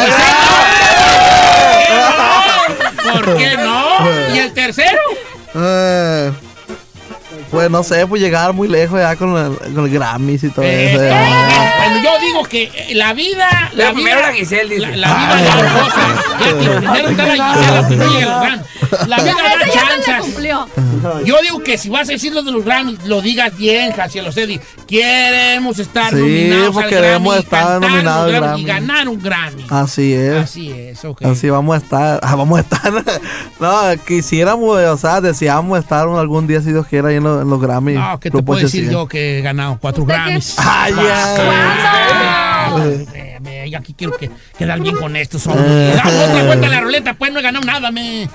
Giselle. ¿Por qué no? ¿Y el tercero? Uh. Pues no sé, pues llegar muy lejos ya con el, con el Grammys y todo eh, eso. Eh, bueno, yo digo que la vida... La, la primero vida, la Giselle, dice. La, la vida da ah, cosas. Fíjate, primero está la Giselle, la primero llega el Grammys. La vida da chanzas. Yo digo que si vas a decir lo de los Grammys, lo digas bien, Jaciel Ocedi. Queremos estar sí, nominados pues al queremos Grammy, estar nominados al Grammy y ganar un Grammy. Así es. Así es, ok. Así vamos a estar. Ah, vamos a estar. No, quisiéramos, o sea, deseamos estar algún día, si Dios quiera, ahí en los, en los Grammys. No, que te puedo decir yo que he ganado cuatro Grammys. ¡Ay, ya! Wow. yo aquí quiero que, quedar bien con estos hombres. Damos otra vuelta a la ruleta, pues no he ganado nada, me.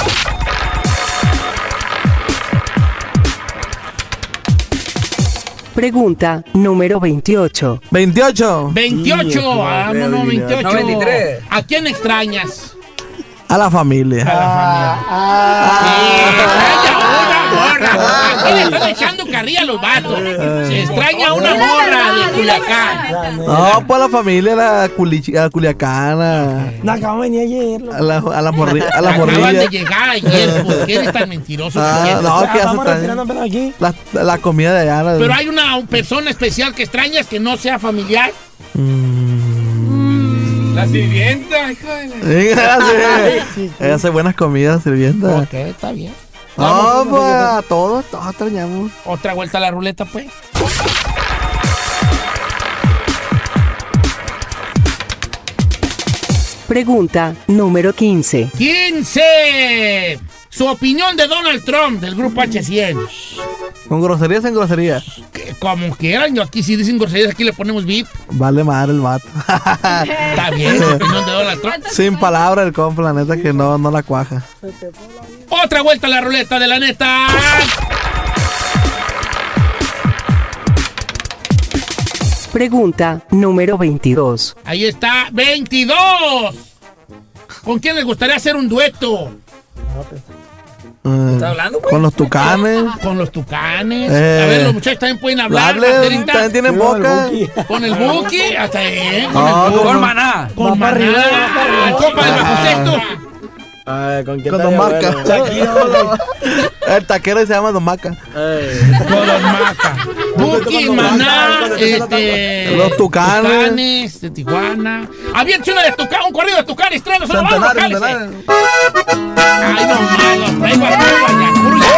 Pregunta número veintiocho. veintiocho. veintiocho, vámonos, veintiocho. No, veintitrés. ¿A quién extrañas? A la familia. A la familia. Aquí le están echando carrilla a los vatos. Se extraña una morra de Culiacán. No, pues a la familia, a la, culi, a la culiacana. No, acabamos de venir ayer. A la, a la, morri, a la Acaban morrilla. de llegar ayer. ¿Por qué eres tan mentiroso? Ah, no, que ya se Vamos extraña. retirando apenas aquí. La, la comida de allá. La, Pero hay una persona especial que extrañas que no sea familiar. La sirvienta, hijo de la... Sí, ella hace buenas comidas, sirvienta. Ok, está bien. No, pues a todos, todos extrañamos. Otra vuelta a la ruleta, pues. Pregunta número quince. quince. Su opinión de Donald Trump del grupo H cien. ¿Con groserías en groserías? Que como quieran, yo aquí si dicen groserías, aquí le ponemos V I P. Vale madre el vato. Está bien, su opinión de Donald Trump. Sin palabra el compa, la neta que no, no la cuaja. Otra vuelta a la ruleta de la neta. Pregunta número veintidós. Ahí está, veintidós. ¿Con quién les gustaría hacer un dueto? Eh, ¿Está hablando, güey? Con los tucanes. Con los tucanes. Eh, A ver, los muchachos también pueden hablar. Dale, Caterina. también tienen boca. Con el Buki, hasta ahí. Con No, el Buki. Con maná. Con Va para arriba, va Maná. para arriba. El compa del bajo sexto. Ay, ¿con quién Con Don Maca. El taquero se llama Don Maca. Con los Maca. Buki, Maná, este. Los Tucanes. Tucanes de Tijuana. Aviéntese una de Tucán, un corrido de Tucanes, tres, son los Centenario, locales. centenario. Ay, no malos, traigo a todos allá,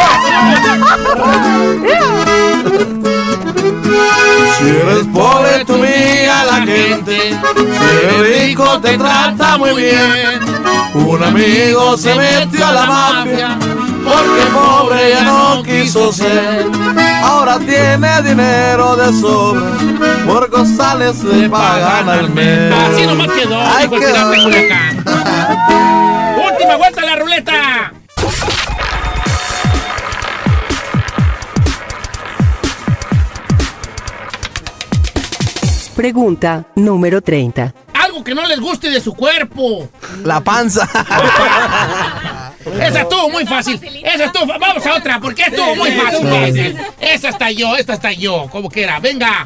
Si eres pobre, tú mira a la gente. Si eres rico, te trata muy bien. Un amigo se metió a la mafia porque pobre ya no quiso ser. Ahora tiene dinero de sobra, por costales le pagan al mes. Así nomás quedó, Ay, dijo el quedó. pirata de Culiacán. Última vuelta a la ruleta. Pregunta número treinta. Algo que no les guste de su cuerpo. La panza. Esa estuvo muy fácil. Esa estuvo. Vamos a otra, porque estuvo muy fácil. Esa está yo, esta está yo. Como quiera. Venga.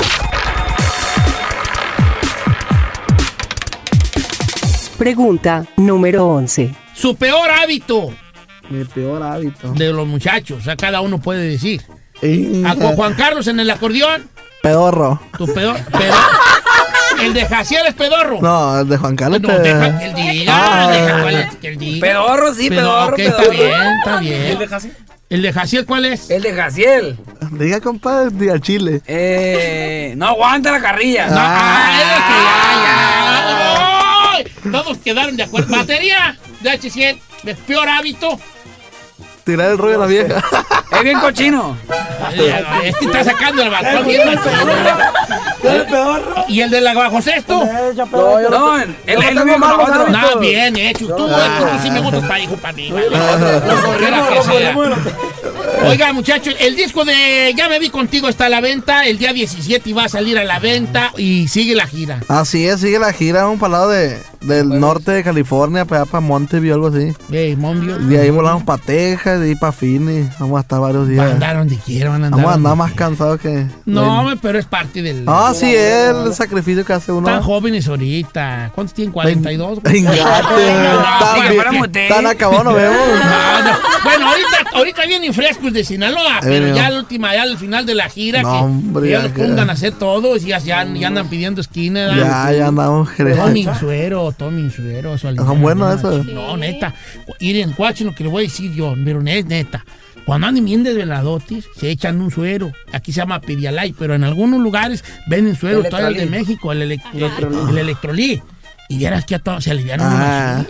Pregunta número once. Su peor hábito Mi peor hábito. de los muchachos. O sea, cada uno puede decir. Y- A Ju- Juan Carlos en el acordeón. Pedorro. Tu peor. pedo- El de Jaciel es pedorro. No, el de Juan Carlos. No, pe- deja que él diga. Ah. Deja cuál es que él diga. Pedorro, sí, pedorro, ok, pedorro. está bien, está bien. ¿El de Jaciel? ¿El de Jaciel cuál es? El de Jaciel. Diga, compadre, diga Chile. Eh, no aguanta la carrilla. No, ah, es que ya, ya. ¡Ay! Todos quedaron de acuerdo. Batería de H cien. De peor hábito. Tirar el rollo a la vieja. Es bien cochino. Este está sacando el balcón bien machón. El pedorro. ¿Y el de la bajo sexto? Ella, pedorro. No, el, el, no el tengo mismo malos otro. hábitos. No, bien hecho. Tú, tú, tú sí me gustas para hijo, para mí. Vale. Lo Lo corrimos, que lo sea. corrimos. Oiga, muchachos, el disco de Ya me vi contigo está a la venta. El día diecisiete va a salir a la venta y sigue la gira. Así es, sigue la gira, un palado de, del norte de California, para allá para Monteview, algo así. Hey, Mondio. De ahí volamos para Texas, de ahí para Phoenix. Vamos a estar varios días. Van a andar donde quieran, van a andar. Vamos a andar donde- más cansados que... No, hombre, pero es parte del. Ah, sí, es el sacrificio que hace uno. Están jóvenes ahorita. ¿Cuántos tienen? cuarenta y dos. güey. Engate, No, Ni que tan, fuéramos té. tan acabado nos vemos. no, no. Bueno, ahorita, ahorita vienen frescos de Sinaloa, pero Eh, ya la última, ya al final de la gira, No, que, hombre, que ya ya los que- pongan a hacer todos y ya, ya, ya andan pidiendo esquina. ¿verdad? Ya, ya andamos Tommy creyendo. Suero, Tommy Suero. Eso Son buenos esos. No, neta. Miren, cuachen lo que le voy a decir yo, pero es neta. Cuando andan bien desveladotis, se echan un suero. Aquí se llama Pedialyte, pero en algunos lugares venden suero, todavía el de Electrolit. México, el, elec- el Electrolit. Y vieras que a todos se aliviaron Ah. unos bien.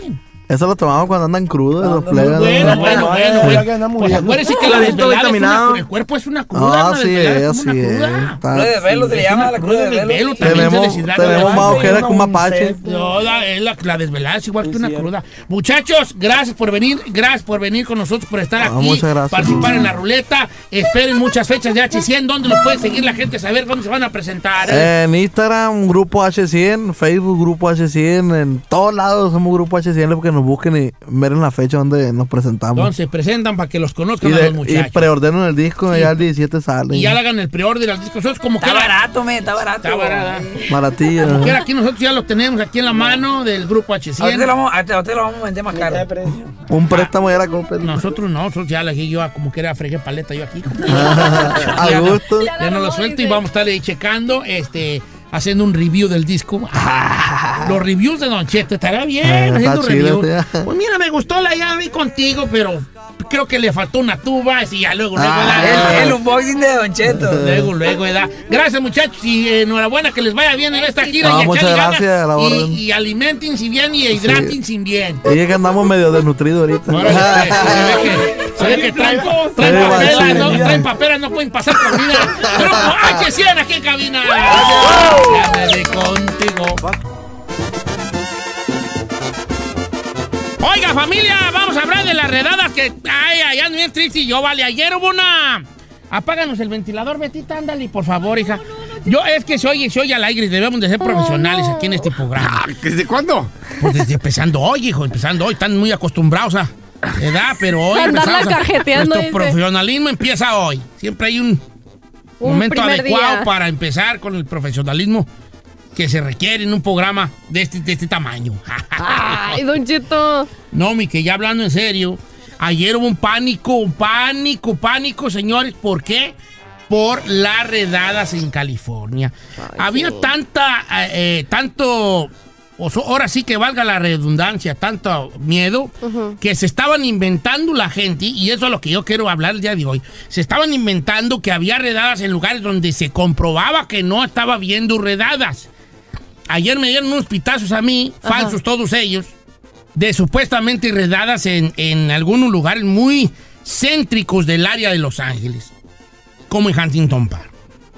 Eso lo tomamos cuando andan crudos los plebes. Bueno, bueno, bueno, bueno. Pues acuérdense que la desvelada es vitaminado. una, el cuerpo es una cruda. Ah, una sí desvelada es, como una sí es. cruda. Está- Cruda de velo se le llama la cruda de del velo. también se Tenemos, deshidrata, tenemos ¿verdad? más ojeras que un mapache. No, la, es la, la desvelada es igual que una cruda. Muchachos, gracias por venir, gracias por venir con nosotros, por estar Ah, aquí, muchas gracias. participar en la ruleta. Esperen muchas fechas de H cien, ¿dónde los puede seguir la gente? Saber dónde se van a presentar. En Instagram, Grupo H cien, Facebook, Grupo H cien, en todos lados somos Grupo H cien, porque nos busquen y miren la fecha donde nos presentamos. Entonces se presentan para que los conozcan Y, a de- los y muchachos. preordenen el disco, Sí. ya el diecisiete sale. Y ya le hagan el pre-order al disco. Eso es como que Está era- barato, me, está barato. Está barata. Maratilla. Como que era aquí nosotros ya lo tenemos aquí en la mano del grupo H A usted cien. lo vamos, a usted lo vamos a vender más caro. Un préstamo ya era Coppel. Nosotros no, nosotros ya le dije yo a como que era fregué paleta yo aquí. A gusto. Ya no lo suelto y vamos a estar ahí checando, este, haciendo un review del disco. Los reviews de Don Cheto, estará bien Ah, está haciendo chido, reviews. tía. Pues mira, me gustó la llave contigo, pero creo que le faltó una tuba y ya luego, luego, Ah. ¿verdad? El, el unboxing de Don Cheto. Luego, luego, ¿verdad? Gracias, muchachos, y eh, enhorabuena, que les vaya bien en esta gira. Ah, y muchas echarle gracias, a la ganas, orden. y, y alimenten bien y hidraten bien. Y es que andamos medio desnutridos ahorita. Órale, pues, se ve que, se ve que traen, traen Sí, paperas, machín. no, traen paperas, no pueden pasar comida. Grupo H cien aquí en cabina. Ya me di contigo. Oiga, familia, vamos a hablar de las redadas que... Ay, ay, ando bien triste y yo, vale. Ayer hubo una... Apáganos el ventilador, Betita, ándale, por favor, hija. Yo, es que se oye, se oye al aire, debemos de ser profesionales aquí en este programa. ¿Desde cuándo? Pues desde empezando hoy, hijo, empezando hoy. Están muy acostumbrados a... ¿Verdad? Pero hoy Andarla empezamos a- cajeteando, Nuestro dice. profesionalismo empieza hoy. Siempre hay un, Un momento primer adecuado día. para empezar con el profesionalismo que se requiere en un programa de este, de este tamaño. Ay, Don Cheto. No, mi, que ya hablando en serio, ayer hubo un pánico, un pánico, pánico, señores. ¿Por qué? Por las redadas en California. Había tanta, eh, eh, tanto, o so- ahora sí que valga la redundancia, tanto miedo, Ujú. que se estaban inventando la gente, y eso es lo que yo quiero hablar el día de hoy. Se estaban inventando que había redadas en lugares donde se comprobaba que no estaba habiendo redadas. Ayer me dieron unos pitazos a mí, Ajá. falsos todos ellos, de supuestamente redadas en, en algunos lugares muy céntricos del área de Los Ángeles, como en Huntington Park.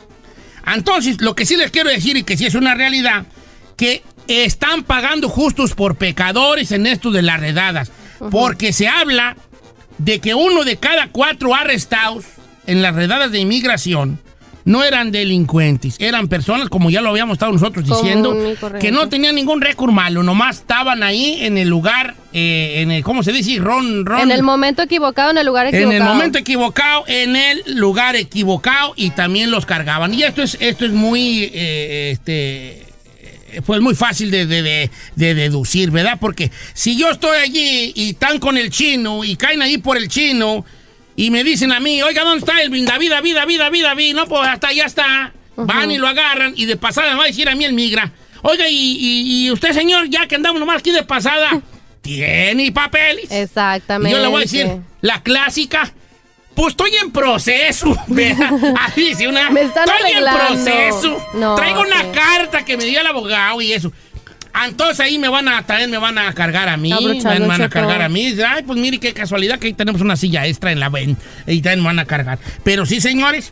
Entonces, lo que sí les quiero decir, y que sí es una realidad, que están pagando justos por pecadores en esto de las redadas, porque se habla de que uno de cada cuatro arrestados en las redadas de inmigración no eran delincuentes, eran personas, como ya lo habíamos estado nosotros Común diciendo, y corriente. que no tenían ningún récord malo, nomás estaban ahí en el lugar, eh, en el, ¿cómo se dice? Ron, ron. En el momento equivocado, en el lugar equivocado. En el momento equivocado, en el lugar equivocado, y también los cargaban. Y esto es, esto es muy, eh, este, eh, pues muy fácil de, de- de- de deducir, ¿verdad? Porque si yo estoy allí y están con el chino y caen ahí por el chino y me dicen a mí, oiga, ¿dónde está el David, David, David, David, David? No, pues hasta allá está. Van y lo agarran y de pasada me va a decir a mí el migra, oiga, y, y- y usted, señor, ya que andamos nomás aquí de pasada, ¿tiene papeles? Exactamente. Y yo le voy a decir, la clásica, pues estoy en proceso. ¿verdad? Así dice una. Me están estoy arreglando. en proceso. No, Traigo una sí. carta que me dio el abogado y eso. Entonces ahí me van a también me van a cargar a mí. Abrochando, Me van a Cheto. cargar a mí. Ay, pues mire qué casualidad que ahí tenemos una silla extra en la ven. Y también me van a cargar. Pero sí, señores.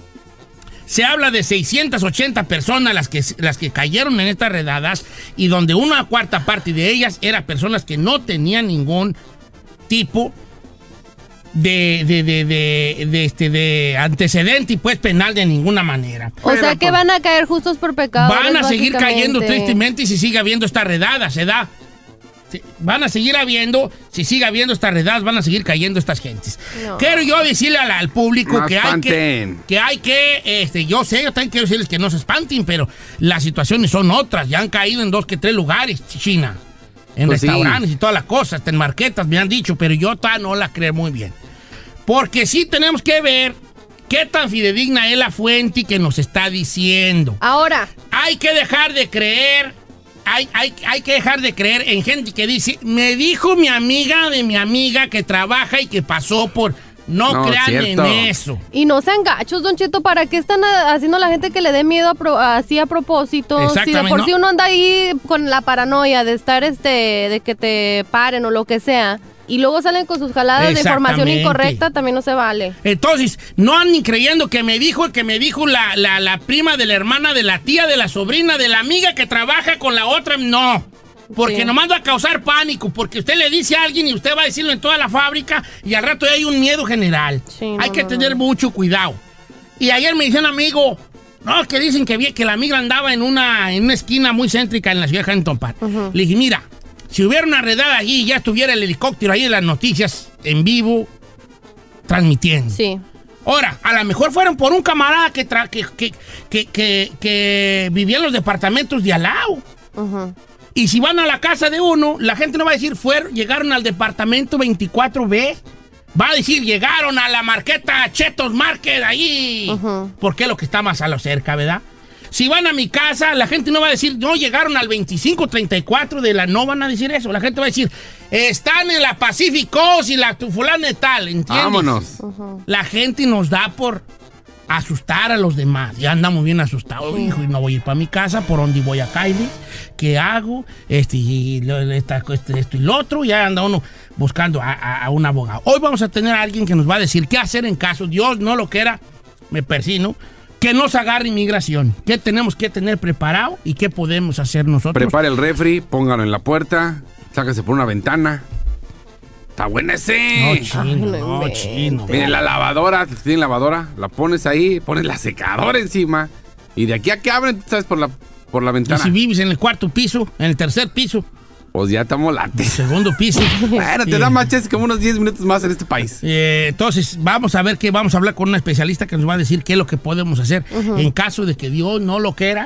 Se habla de seiscientas ochenta personas las que, las que cayeron en estas redadas, y donde una cuarta parte de ellas eran personas que no tenían ningún tipo de, de, de, de, de, este, de antecedente y pues penal de ninguna manera. O sea que van a caer justos por pecado. Van a seguir cayendo tristemente si sigue habiendo esta redada, se da. Sí, van a seguir habiendo, si sigue habiendo estas redadas, van a seguir cayendo estas gentes. No. Quiero yo decirle al, al público No que hay que, espanten. que hay que, este, yo sé, yo también quiero decirles que no se espanten, pero las situaciones son otras. Ya han caído en dos que tres lugares, China. En Pues sí. restaurantes y todas las cosas, hasta en marquetas me han dicho, pero yo todavía no la creo muy bien. Porque sí tenemos que ver qué tan fidedigna es la fuente que nos está diciendo. Ahora, Hay que dejar de creer, hay, hay, hay que dejar de creer en gente que dice, me dijo mi amiga de mi amiga que trabaja y que pasó por... No, No, crean cierto. en eso. Y no sean gachos, Don Cheto, ¿para qué están a- haciendo a la gente que le dé miedo a pro- así a propósito? Si de Exactamente, por ¿no? sí uno anda ahí con la paranoia de estar, este, de que te paren o lo que sea, y luego salen con sus jaladas de información Exactamente. incorrecta, también no se vale. Entonces, no anden creyendo que me dijo, que me dijo la, la, la prima de la hermana, de la tía, de la sobrina, de la amiga que trabaja con la otra. No. Porque Sí. nomás va a causar pánico, porque usted le dice a alguien y usted va a decirlo en toda la fábrica y al rato ya hay un miedo general. Sí, no, hay que no, tener no. mucho cuidado. Y ayer me dice un amigo, no, que dicen que, vi- que la migra andaba en una, en una esquina muy céntrica en la ciudad de Huntington Park. Ujú. Le dije, mira, si hubiera una redada allí y ya estuviera el helicóptero ahí en las noticias en vivo, transmitiendo. Sí. Ahora, a lo mejor fueron por un camarada que, tra- que, que, que, que, que vivía en los departamentos de al lado. Ujú. Y si van a la casa de uno, la gente no va a decir, fueron, llegaron al departamento veinticuatro B. Va a decir, llegaron a la marqueta Chetos Market ahí. Ujú. Porque es lo que está más a lo cerca, ¿verdad? Si van a mi casa, la gente no va a decir, no, llegaron al veinticinco treinta y cuatro de la... No van a decir eso. La gente va a decir, están en la Pacific Coast y la tu fulana de tal, ¿entiendes? Vámonos. Ujú. La gente nos da por asustar a los demás. Ya andamos bien asustados, hijo, y no voy a ir para mi casa, por dónde voy a caer, qué hago, este, y lo- esta- este, esto y lo otro, ya anda uno buscando a, a- a un abogado. Hoy vamos a tener a alguien que nos va a decir qué hacer en caso, Dios no lo quiera, me persino, que nos agarre inmigración, qué tenemos que tener preparado y qué podemos hacer nosotros. Prepare el refri, póngalo en la puerta, sáquese por una ventana. Está buena ese. No, chino, Ay, no no, inventes. chino. Mire, la lavadora, si tiene lavadora, la pones ahí, pones la secadora encima. Y de aquí a que abren, tú sabes, por la, por la Y ventana. si vives en el cuarto piso, en el tercer piso, Pues ya estamos en el lates. segundo piso. Bueno, te eh, da más chance como unos diez minutos más en este país. Eh, entonces, vamos a ver qué vamos a hablar con una especialista que nos va a decir qué es lo que podemos hacer en caso de que Dios no lo quiera,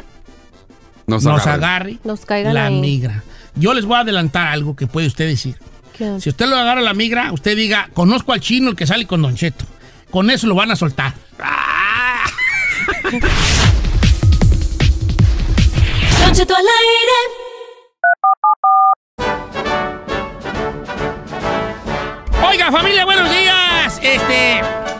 Nos, nos agarran. agarre Nos caigan la ahí. migra. Yo les voy a adelantar algo que puede usted decir. ¿Qué? Si usted lo agarra la migra, usted diga, conozco al chino, el que sale con Don Cheto. Con eso lo van a soltar. Don Cheto al aire. Oiga, familia, buenos días. Este,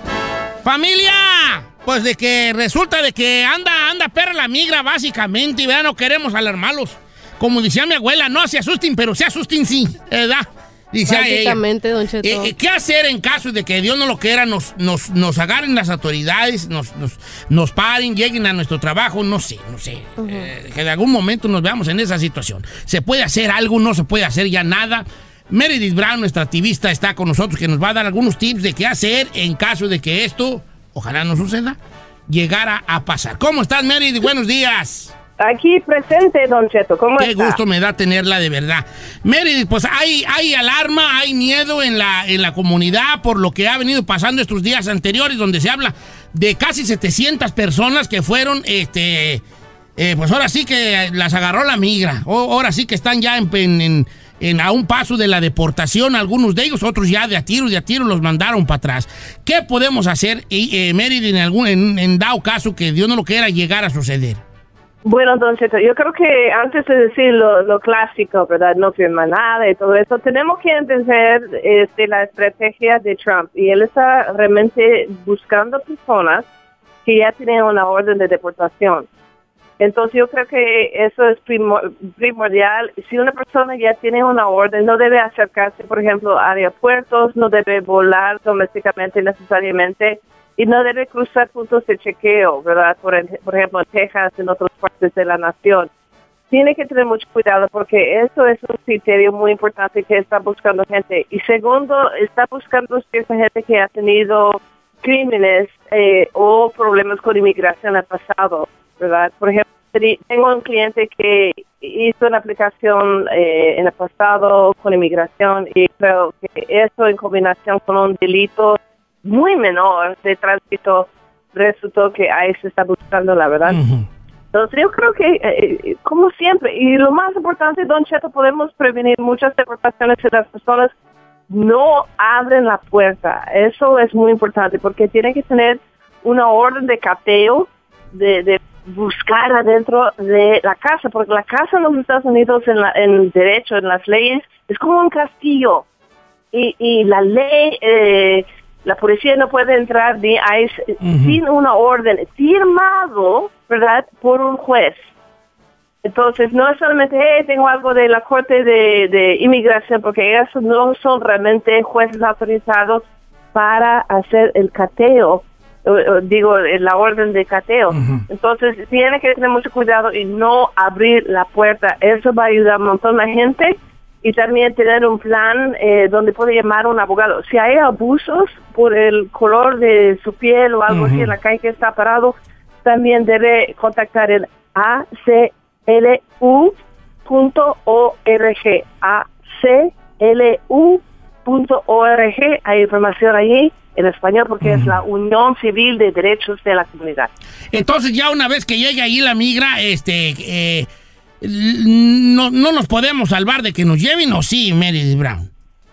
familia, pues de que resulta de que anda, anda perra la migra, básicamente, y vea, no queremos alarmarlos. Como decía mi abuela, no se asusten, pero se asusten sí, ¿verdad? Dice ella. Básicamente, Don Cheto. Eh, eh, ¿Qué hacer en caso de que Dios no lo quiera, nos, nos, nos agarren las autoridades, nos, nos, nos paren, lleguen a nuestro trabajo? No sé, no sé. Eh, que de algún momento nos veamos en esa situación. ¿Se puede hacer algo? ¿No se puede hacer ya nada? Meredith Brown, nuestra activista, está con nosotros, que nos va a dar algunos tips de qué hacer en caso de que esto, ojalá no suceda, llegara a pasar. ¿Cómo estás, Meredith? Buenos días. Aquí presente, Don Cheto, ¿cómo Qué está? gusto me da tenerla de verdad. Meredith, pues hay, hay alarma, hay miedo en la, en la comunidad por lo que ha venido pasando estos días anteriores, donde se habla de casi setecientas personas que fueron, este, eh, pues ahora sí que las agarró la migra. O- ahora sí que están ya en, en- en- en a un paso de la deportación, algunos de ellos, otros ya de a tiro, de a tiro los mandaron para atrás. ¿Qué podemos hacer, y, eh, Meredith, en, algún, en, en dado caso que Dios no lo quiera llegar a suceder? Bueno, Don Cheto, yo creo que antes de decir lo, lo clásico, ¿verdad? No firma nada y todo eso, tenemos que entender este, la estrategia de Trump. Y él está realmente buscando personas que ya tienen una orden de deportación. Entonces yo creo que eso es primor- primordial. Si una persona ya tiene una orden, no debe acercarse, por ejemplo, a aeropuertos, no debe volar domésticamente necesariamente, y no debe cruzar puntos de chequeo, ¿verdad? Por, el- por ejemplo, en Texas, en otras partes de la nación. Tiene que tener mucho cuidado porque eso es un criterio muy importante que está buscando gente. Y segundo, está buscando cierta gente que ha tenido crímenes eh, o problemas con inmigración en el pasado, ¿verdad? Por ejemplo, teni- tengo un cliente que hizo una aplicación eh, en el pasado con inmigración y creo que eso en combinación con un delito muy menor de tránsito resultó que ahí se está buscando, la verdad. Entonces yo creo que, eh, como siempre, y lo más importante, Don Cheto, podemos prevenir muchas deportaciones si las personas no abren la puerta. Eso es muy importante porque tienen que tener una orden de cateo, de, de buscar adentro de la casa, porque la casa en los Estados Unidos, en, la, en el derecho, en las leyes, es como un castillo. Y, y la ley eh, La policía no puede entrar ni ICE Ujú. sin una orden firmado, ¿verdad?, por un juez. Entonces, no es solamente, hey, tengo algo de la Corte de, de Inmigración, porque ellos no son realmente jueces autorizados para hacer el cateo, o, o, digo, la orden de cateo. Ujú. Entonces, tiene que tener mucho cuidado y no abrir la puerta. Eso va a ayudar a un montón de gente y también tener un plan eh, donde puede llamar a un abogado. Si hay abusos por el color de su piel o algo Ujú. así en la calle que está parado, también debe contactar el A C L U punto org, A C L U punto org. Hay información allí en español porque es la Unión Civil de Derechos de la Comunidad. Entonces, ya una vez que llegue ahí la migra, este, eh, no, no nos podemos salvar de que nos lleven, ¿o sí, Meredith Brown?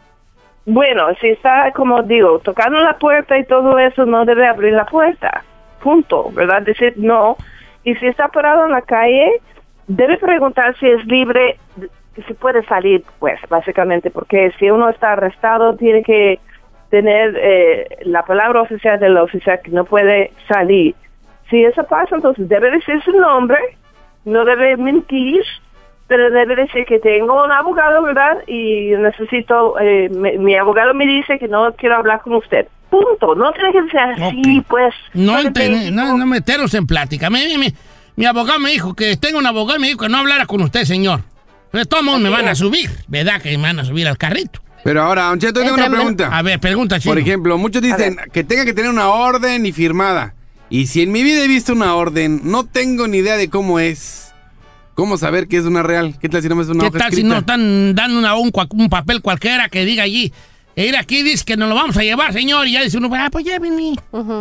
Bueno, si está, como digo, tocando la puerta y todo eso, no debe abrir la puerta. Punto, ¿verdad? Decir no. Y si está parado en la calle, debe preguntar si es libre, si puede salir, pues, básicamente, porque si uno está arrestado, tiene que tener eh, la palabra oficial del oficial que no puede salir. Si eso pasa, entonces debe decir su nombre, no debe mentir, pero debe decir que tengo un abogado, ¿verdad? Y necesito, eh, me- mi abogado me dice que no quiero hablar con usted. Punto. No tiene que ser así, pues. No, le enten- digo- no, no meternos en plática. Mi, mi, mi abogado me dijo que tengo un abogado y me dijo que no hablara con usted, señor. De todos modos me van a subir, ¿verdad? Que me van a subir al carrito. Pero ahora, Don Cheto, tengo una pregunta. A ver, pregunta, Chino. Por ejemplo, muchos dicen que tenga que tener una orden y firmada. Y si en mi vida he visto una orden, no tengo ni idea de cómo es. ¿Cómo saber que es una real? ¿Qué tal si no me es una ¿Qué hoja tal si escrita? nos están dando una- un, cua- un papel cualquiera que diga allí? E ir aquí dice que nos lo vamos a llevar, señor, y ya dice uno, ah, pues llévenme.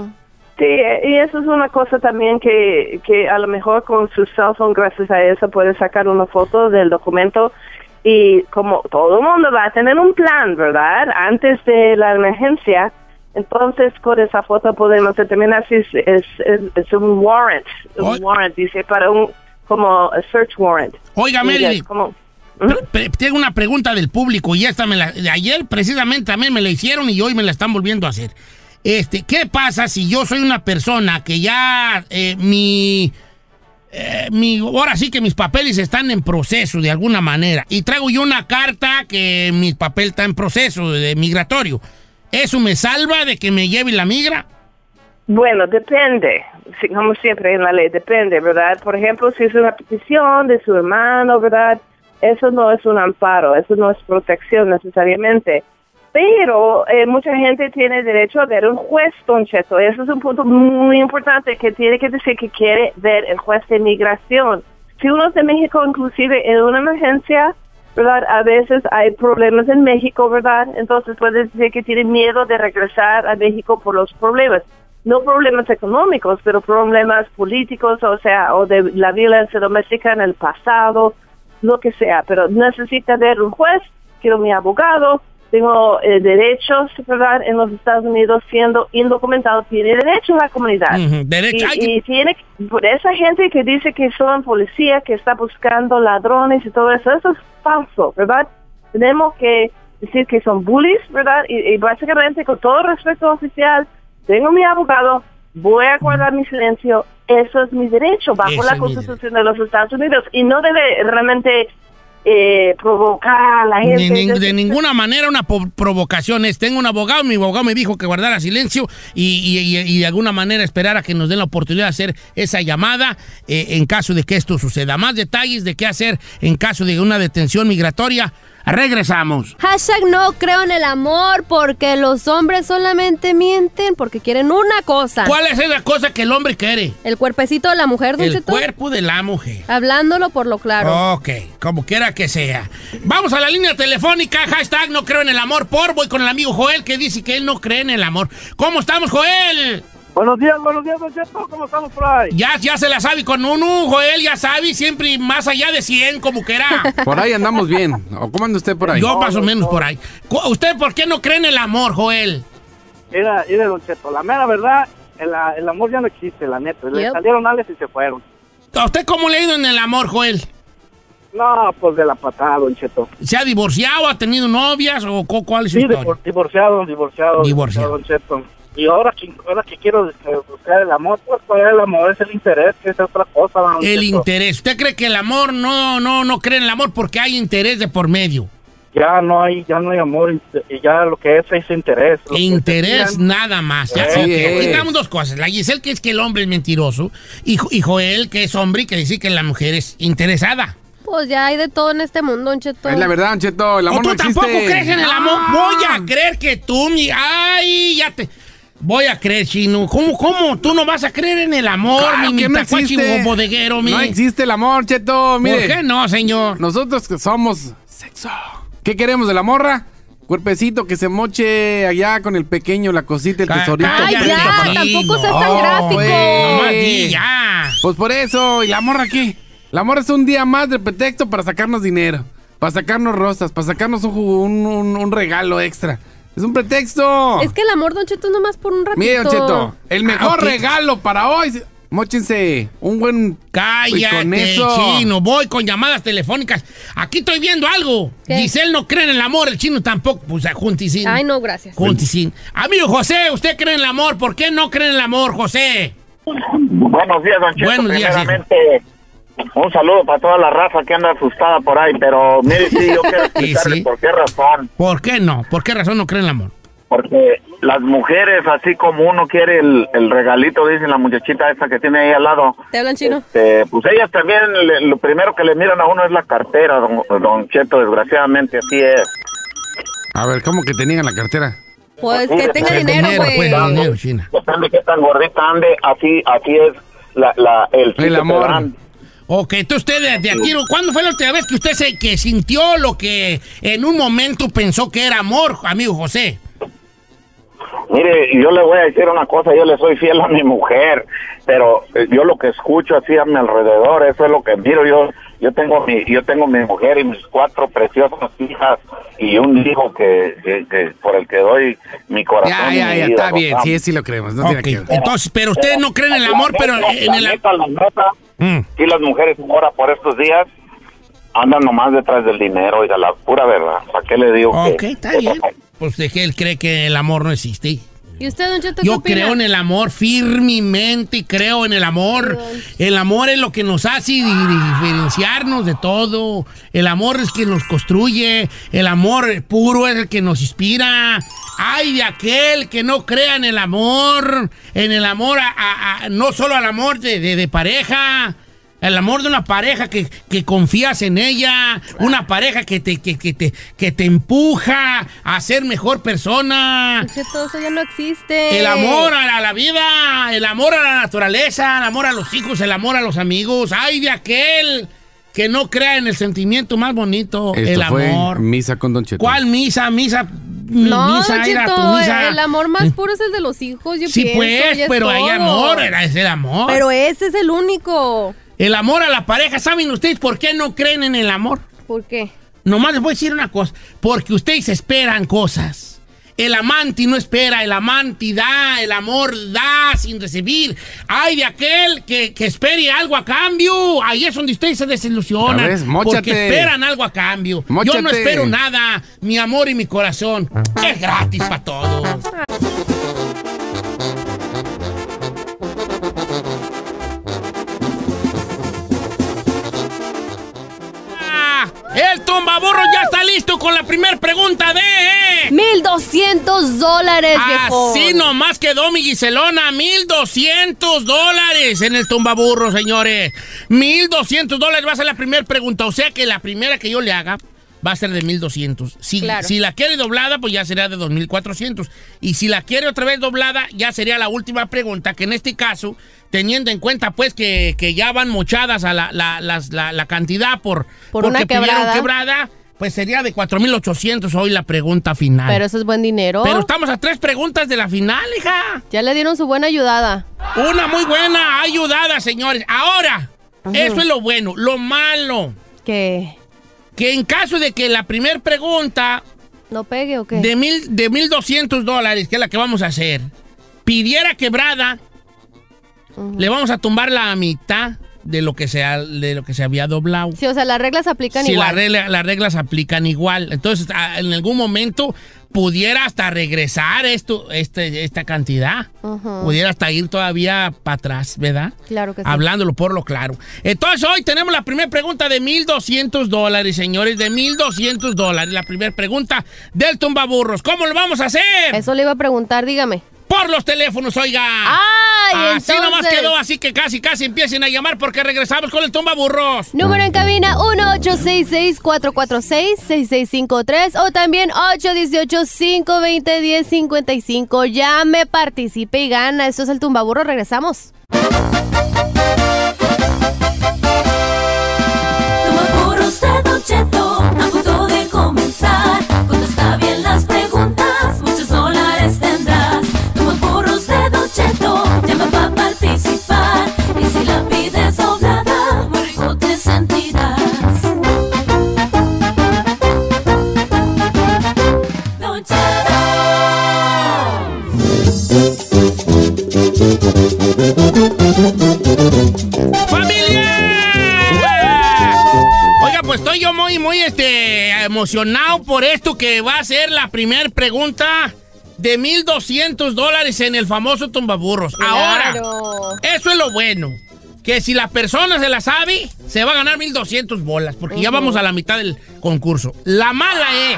Sí, y eso es una cosa también que, que a lo mejor con su cell phone, gracias a eso, puede sacar una foto del documento y como todo el mundo va a tener un plan, ¿verdad? Antes de la emergencia, entonces con esa foto podemos determinar si es, es, es- es un warrant, un warrant, dice, para un, como a search warrant. Oiga, Y es Meredith, como- pre- pre- tengo una pregunta del público y esta me la, de ayer precisamente también me la hicieron y hoy me la están volviendo a hacer. Este, ¿qué pasa si yo soy una persona que ya eh, mi, eh, mi, ahora sí que mis papeles están en proceso de alguna manera y traigo yo una carta que mi papel está en proceso de migratorio? ¿Eso me salva de que me lleve la migra? Bueno, depende, sí, como siempre en la ley, depende, ¿verdad? Por ejemplo, si es una petición de su hermano, ¿verdad? Eso no es un amparo, eso no es protección necesariamente. Pero eh, mucha gente tiene derecho a ver un juez, Don Cheto. Eso es un punto muy importante que tiene que decir que quiere ver el juez de inmigración. Si uno es de México, inclusive en una emergencia, ¿verdad? A veces hay problemas en México, ¿verdad? Entonces puede decir que tiene miedo de regresar a México por los problemas. No problemas económicos, pero problemas políticos, o sea, o de la violencia doméstica en el pasado, lo que sea. Pero necesita ver un juez, quiero mi abogado, tengo eh, derechos, ¿verdad? En los Estados Unidos, siendo indocumentado, tiene derecho a la comunidad. Ujú, derecho. Y, Hay que- y tiene, por esa gente que dice que son policía, que está buscando ladrones y todo eso, eso es falso, ¿verdad? Tenemos que decir que son bullies, ¿verdad? Y, y básicamente, con todo respeto oficial, tengo mi abogado, voy a guardar mi silencio, eso es mi derecho bajo Ese la es mi Constitución de los Estados Unidos. Y no debe realmente eh, provocar a la Ni- gente. ni- de, Entonces, ninguna manera una po- provocación es. Tengo un abogado, mi abogado me dijo que guardara silencio y, y- y- y de alguna manera esperar a que nos den la oportunidad de hacer esa llamada eh, en caso de que esto suceda. Más detalles de qué hacer en caso de una detención migratoria. Regresamos. Hashtag no creo en el amor porque los hombres solamente mienten porque quieren una cosa. ¿Cuál es esa cosa que el hombre quiere? El cuerpecito de la mujer, Don El Cheto. cuerpo de la mujer. Hablándolo por lo claro. Ok, como quiera que sea. Vamos a la línea telefónica, hashtag no creo en el amor por, voy con el amigo Joel que dice que él no cree en el amor. ¿Cómo estamos, Joel? Buenos días, buenos días, Don Cheto, ¿cómo estamos por ahí? Ya, ya se la sabe con uno, Joel, ya sabe, siempre más allá de cien, como quiera. Por ahí andamos bien. ¿O cómo anda usted por ahí? Yo más o menos por ahí. Cu- ¿Usted por qué no cree en el amor, Joel? Mira, mira, Don Cheto, la mera verdad, el, el amor ya no existe, la neta. Le Yep. salieron ales y se fueron. ¿A usted cómo le ha ido en el amor, Joel? No, pues de la patada, Don Cheto. ¿Se ha divorciado, ha tenido novias o cu- cuál es su Sí, historia? divor- divorciado, divorciado. Divorciado. Don Cheto. Y ahora que, ahora que quiero este, buscar el amor, pues ¿cuál es el amor? Es el interés, que es otra cosa, Don El Cheto. interés. ¿Usted cree que el amor no, no, no cree en el amor porque hay interés de por medio? Ya no hay, ya no hay amor, y ya lo que es es interés. Lo que Interés se tiran- nada más. Ya, Así ok, es. aquí tenemos dos cosas. La Giselle, que es que el hombre es mentiroso, y, Jo- y Joel, que es hombre y que dice que la mujer es interesada. Pues ya hay de todo en este mundo, Don Cheto. Es la verdad, Don Cheto, el ¿O amor tú no existe. tampoco crees en el amor? Ah. Voy a creer que tú, mi... Ay, ya te... Voy a creer, Chino. ¿Cómo, cómo? ¿Tú no vas a creer en el amor, Claro mi que no tacuachi existe. bodeguero, mi? No existe el amor, Cheto. Mire. ¿Por qué no, señor? Nosotros que somos sexo. ¿Qué queremos de la morra? Cuerpecito que se moche allá con el pequeño, la cosita, el Ca- tesorito. Ay, Cállate, ya, sí, tampoco no, seas tan gráfico. güey. Nomás di ya. Pues por eso, ¿y la morra qué? La morra es un día más de pretexto para sacarnos dinero, para sacarnos rosas, para sacarnos un, jugo- un, un- un regalo extra. Es un pretexto. Es que el amor, Don Cheto, es nomás por un ratito. Mire, Don Cheto, el mejor Ah, ok. regalo para hoy. Móchense un buen... Cállate, Y con eso- Chino. Voy con llamadas telefónicas. Aquí estoy viendo algo. ¿Qué? Giselle no cree en el amor, el Chino tampoco. Pues juntisín. Ay, no, gracias. Juntisín. Amigo José, ¿usted cree en el amor? ¿Por qué no cree en el amor, José? Buenos días, Don Cheto. Buenos días, Primeramente, un saludo para toda la raza que anda asustada por ahí, pero mire, sí, yo quiero explicarle sí. por qué razón. ¿Por qué no? ¿Por qué razón no cree en el amor? Porque las mujeres, así como uno quiere el, el regalito, dice la muchachita esa que tiene ahí al lado, ¿Te hablan chino? este, pues ellas también, le- lo primero que le miran a uno es la cartera, don, don Cheto, desgraciadamente así es. A ver, ¿cómo que te niegan la cartera? Pues Sí, que sí, tenga sí, dinero, dinero, güey. pues, dinero, China. Depende de qué tan gordita ande, así, así es la, la, el, sí El que te amor. dan. Ok, entonces usted de, de a tiro, ¿cuándo fue la última vez que usted se, que sintió lo que en un momento pensó que era amor, amigo José? Mire, yo le voy a decir una cosa, yo le soy fiel a mi mujer, pero eh, yo lo que escucho así a mi alrededor, eso es lo que miro. Yo yo tengo mi yo tengo mi mujer y mis cuatro preciosas hijas y un hijo que, que, que por el que doy mi corazón. Ya, y ya, mi ya, vida, está los bien. amo. Sí, sí lo creemos. No tiene Ok, que ver. entonces, pero usted no cree en el amor, pero La en el... neta, la neta, Mm. sí, las mujeres ahora por estos días andan nomás detrás del dinero y de la pura verdad. ¿Para qué le digo Ok, que? está bien. Pues de que él cree que el amor no existe. ¿Y usted, Don Cheto, qué Yo opina? creo en el amor firmemente y creo en el amor. El amor es lo que nos hace di- diferenciarnos de todo. El amor es que nos construye. El amor puro es el que nos inspira. Ay de aquel que no crea en el amor. En el amor, a- a- a- no solo al amor de, de- de pareja. El amor de una pareja que, que confías en ella, una pareja que te, que, que te, que te empuja a ser mejor persona. Don Cheto, eso ya no existe. El amor a la, a la vida, el amor a la naturaleza, el amor a los hijos, el amor a los amigos. Ay de aquel que no crea en el sentimiento más bonito, Esto el fue amor. misa con Don Cheto. ¿Cuál misa? Misa. mi- No, misa, Don era Cheto, tu misa. el amor más puro es el de los hijos, yo Sí, pienso. pues, y es pero hay todo. amor, era ese el amor. Pero ese es el único. El amor a la pareja, ¿saben ustedes por qué no creen en el amor? ¿Por qué? Nomás les voy a decir una cosa, porque ustedes esperan cosas. El amante no espera, el amante da, el amor da sin recibir. Ay de aquel que, que espere algo a cambio. Ahí es donde ustedes se desilusionan. Ya ves, móchate. Porque esperan algo a cambio. Yo Móchate. no espero nada. Mi amor y mi corazón es gratis para todos. El tumbaburro ya está listo con la primera pregunta de... Mil doscientos dólares, viejo. Así nomás quedó mi Giselona. Mil doscientos dólares en el tumbaburro, señores. Mil doscientos dólares va a ser la primera pregunta. O sea que la primera que yo le haga va a ser de mil doscientos. Si, Claro. si la quiere doblada, pues ya sería de dos mil cuatrocientos. Y si la quiere otra vez doblada, ya sería la última pregunta, que en este caso, teniendo en cuenta pues que, que ya van mochadas a la, la, las- la- la cantidad por, Por porque una pidieron quebrada. quebrada, pues sería de cuatro mil ochocientos hoy la pregunta final. Pero eso es buen dinero. Pero estamos a tres preguntas de la final, hija. Ya le dieron su buena ayudada. Una muy buena ayudada, señores. Ahora, Ujú. eso es lo bueno. Lo malo, ¿Qué? que en caso de que la primera pregunta ¿No pegue o qué? de mil de mil doscientos dólares, que es la que vamos a hacer, pidiera quebrada, Ujú. le vamos a tumbar la mitad de lo que se, ha- de lo que se había doblado. Sí, o sea, las reglas aplican Sí, igual. la regla- las reglas aplican igual. Entonces, a- en algún momento pudiera hasta regresar esto, este, esta cantidad. Ujú. Pudiera hasta ir todavía para atrás, ¿verdad? Claro que sí. Hablándolo por lo claro. Entonces, hoy tenemos la primera pregunta de mil doscientos dólares, señores, de mil doscientos dólares. La primera pregunta del tumbaburros. ¿Cómo lo vamos a hacer? Eso le iba a preguntar, dígame. Por los teléfonos, oiga. ¡Ay, Así entonces! nomás quedó, así que casi, casi empiecen a llamar porque regresamos con el tumbaburros. Número en cabina uno ocho seis seis, cuatro cuatro seis, seis seis cinco tres o también ocho uno ocho, cinco dos cero, uno cero cinco cinco. Llame, participe y gana. Esto es el tumbaburro. Regresamos. Tumbaburros de Don Cheto, a punto de comenzar. Contesta bien las preguntas, muchos dólares tendrás. Tumbaburros de Don Cheto, llama para participar. Y si la pides doblada, muy rico te sentirás. Don Oiga, pues estoy yo muy, muy este, emocionado por esto que va a ser la primera pregunta de mil doscientos dólares en el famoso tumbaburros. Ahora, eso es lo bueno. Que si la persona se la sabe, se va a ganar mil doscientos bolas, porque ya Ujú. vamos a la mitad del concurso. La mala es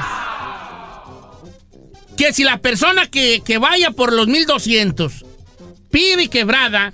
que si la persona que, que vaya por los mil doscientos pide quebrada,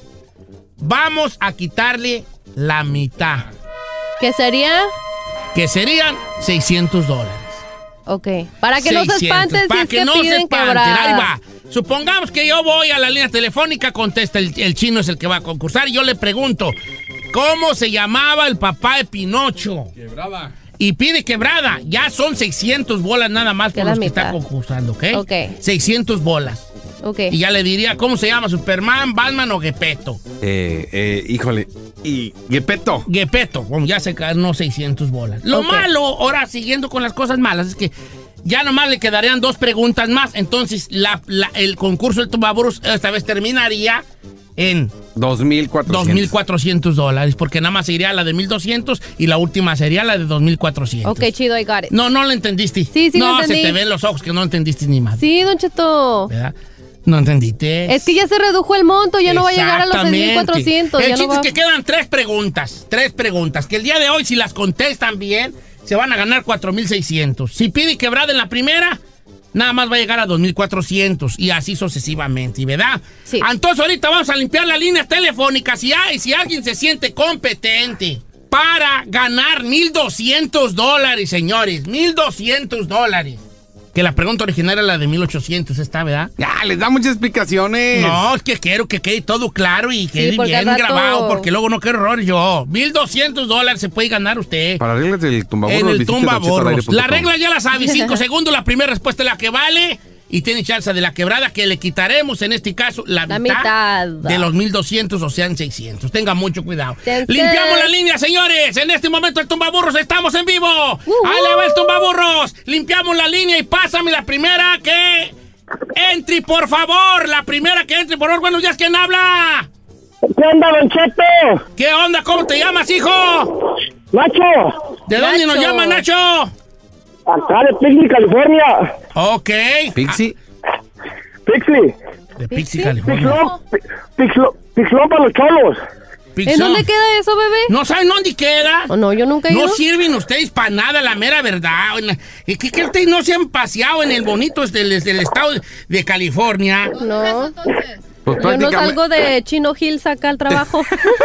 vamos a quitarle la mitad, ¿Qué sería? que serían seiscientos dólares. Ok. Para que no se seiscientos, espanten si para es que que no se piden espanten. quebrada. Ahí va. Supongamos que yo voy a la línea telefónica, contesta el, el chino, es el que va a concursar, y yo le pregunto, ¿cómo se llamaba el papá de Pinocho? Quebrada. Y pide quebrada. Ya son seiscientos bolas nada más por la los que mitad. está concursando, ¿ok? Ok. seiscientos bolas. Ok. Y ya le diría, ¿cómo se llama? ¿Superman, Batman o Gepetto? Eh, eh, híjole. Y Gepetto. Gepetto. Bueno, ya se ganó seiscientos bolas. Lo Ok. malo, ahora siguiendo con las cosas malas, es que ya nomás le quedarían dos preguntas más. Entonces, la, la- el concurso del tumbaburros esta vez terminaría en dos mil cuatrocientos. dos mil cuatrocientos dólares, porque nada más sería la de mil doscientos y la última sería la de dos mil cuatrocientos. Ok, chido, I got it. No, no lo entendiste. Sí, sí no, lo entendí. se te ven los ojos que no entendiste ni más. Sí, Don Cheto. ¿Verdad? No entendiste. Es que ya se redujo el monto, ya no va a llegar a los seis mil cuatrocientos. El Ya no chiste va... es que quedan tres preguntas. Tres preguntas. Que el día de hoy, si las contestan bien, se van a ganar cuatro mil seiscientos. Si pide quebrada en la primera, nada más va a llegar a dos mil cuatrocientos. Y así sucesivamente, ¿verdad? Sí. Entonces, ahorita vamos a limpiar las líneas telefónicas. Y hay, si alguien se siente competente para ganar mil doscientos dólares, señores. mil doscientos dólares. Que la pregunta original era la de mil ochocientos, ¿está, verdad? Ya, les da muchas explicaciones. No, es que quiero que quede todo claro y quede porque bien al rato- grabado, porque luego no quiero error yo. mil doscientos dólares se puede ganar usted. Para reglas del tumbaburros, En el visite tumbaburros. doncheto al aire punto La com. regla ya la sabe. Cinco segundos, la primera respuesta es la que vale. Y tiene chance de la quebrada, que le quitaremos, en este caso, la, La mitad, mitad. de los mil doscientos, o sean seiscientos. Tenga mucho cuidado. Sean Limpiamos seis. la línea, señores. En este momento el tumbaburros, estamos en vivo. Ahí le va el tumbaburros. Limpiamos la línea y pásame la primera que entre, por favor. La primera que entre, por favor. Buenos días, ¿quién habla? ¿Qué onda, Don Cheto? ¿Qué onda? ¿Cómo te llamas, hijo? Nacho. ¿De dónde nos Nacho. llama, Nacho? Acá de Pixley, California. Ok. Pixie. Pixley. De Pixie, ¿Pixie? California. Pixlón. Pi- Pixlón. Pixlón para los cholos. ¿En Pixón. dónde queda eso, bebé? ¿No saben dónde queda? ¿O no? Yo nunca he ido. No sirven ustedes para nada, la mera verdad. ¿Y qué que ustedes no se han paseado en el bonito del, del estado de California? No. Pues Yo no prácticamente- salgo de Chino Hills acá al trabajo.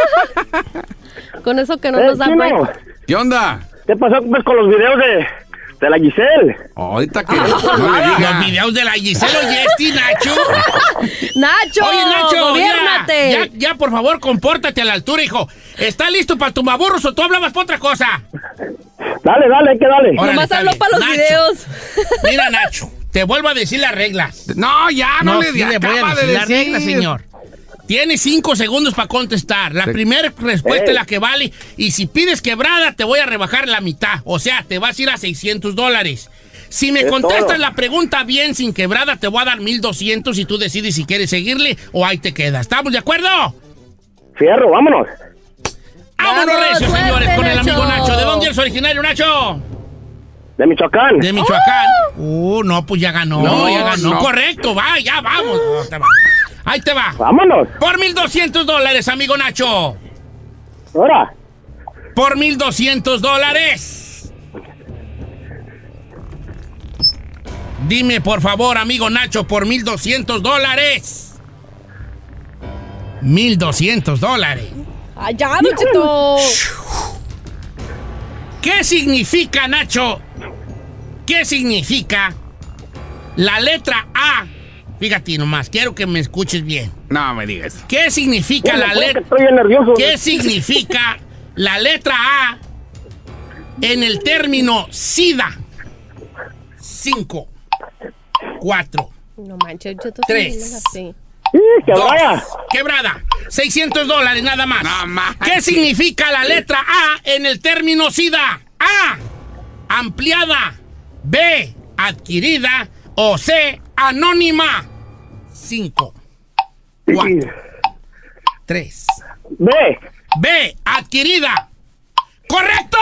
Con eso que no Eh, nos da Chino, break. ¿Qué onda? ¿Qué pasó pues, con los videos de, de la Giselle? Ahorita que no le diga. Los videos de la Giselle Oyesti, Nacho. Nacho, Oye, Nacho, gobiérnate. ya, ya, ya, por favor, compórtate a la altura, hijo. ¿Está listo para tumbaburros o tú hablabas para otra cosa? Dale, dale, hay que dale. Órale, Nomás está habló bien. para los Nacho, videos. Mira, Nacho, te vuelvo a decir las reglas. No, ya, no, No, le sí le voy a acaba decir de las decir. reglas, señor. Tiene cinco segundos para contestar. La Sí. primera respuesta Ey. es la que vale. Y si pides quebrada, te voy a rebajar la mitad. O sea, te vas a ir a seiscientos dólares. Si me Es contestas todo. la pregunta bien, sin quebrada, te voy a dar mil doscientos y tú decides si quieres seguirle o ahí te quedas. ¿Estamos de acuerdo? Fierro, vámonos. ¡Vámonos, Vamos, recio, suerte, señores, con el Nacho. amigo Nacho! ¿De dónde es originario, Nacho? De Michoacán. De Michoacán. Uh, no, pues ya ganó, No, ya ganó. no. Correcto, va, ya vamos. No, te va. Ahí te va. Vámonos. Por mil doscientos dólares, amigo Nacho. Ahora. Por mil doscientos dólares. Dime, por favor, amigo Nacho, por mil doscientos dólares. Mil doscientos dólares. Allá, Don Cheto. ¿Qué significa, Nacho? ¿Qué significa la letra A? Fíjate nomás, quiero que me escuches bien. No me digas. ¿Qué significa Bueno, la pues, que letra? estoy bien nervioso. ¿Qué significa la letra A en el término SIDA? Cinco, cuatro, No manches, Cheto. Tres. Sí. Sí, dos, quebrada. quebrada. seiscientos dólares nada más. No manches. ¿Qué significa la letra A en el término SIDA? A, ampliada. B, adquirida. O C, anónima. Cinco, cuatro, tres. B. B, adquirida. ¡Correcto!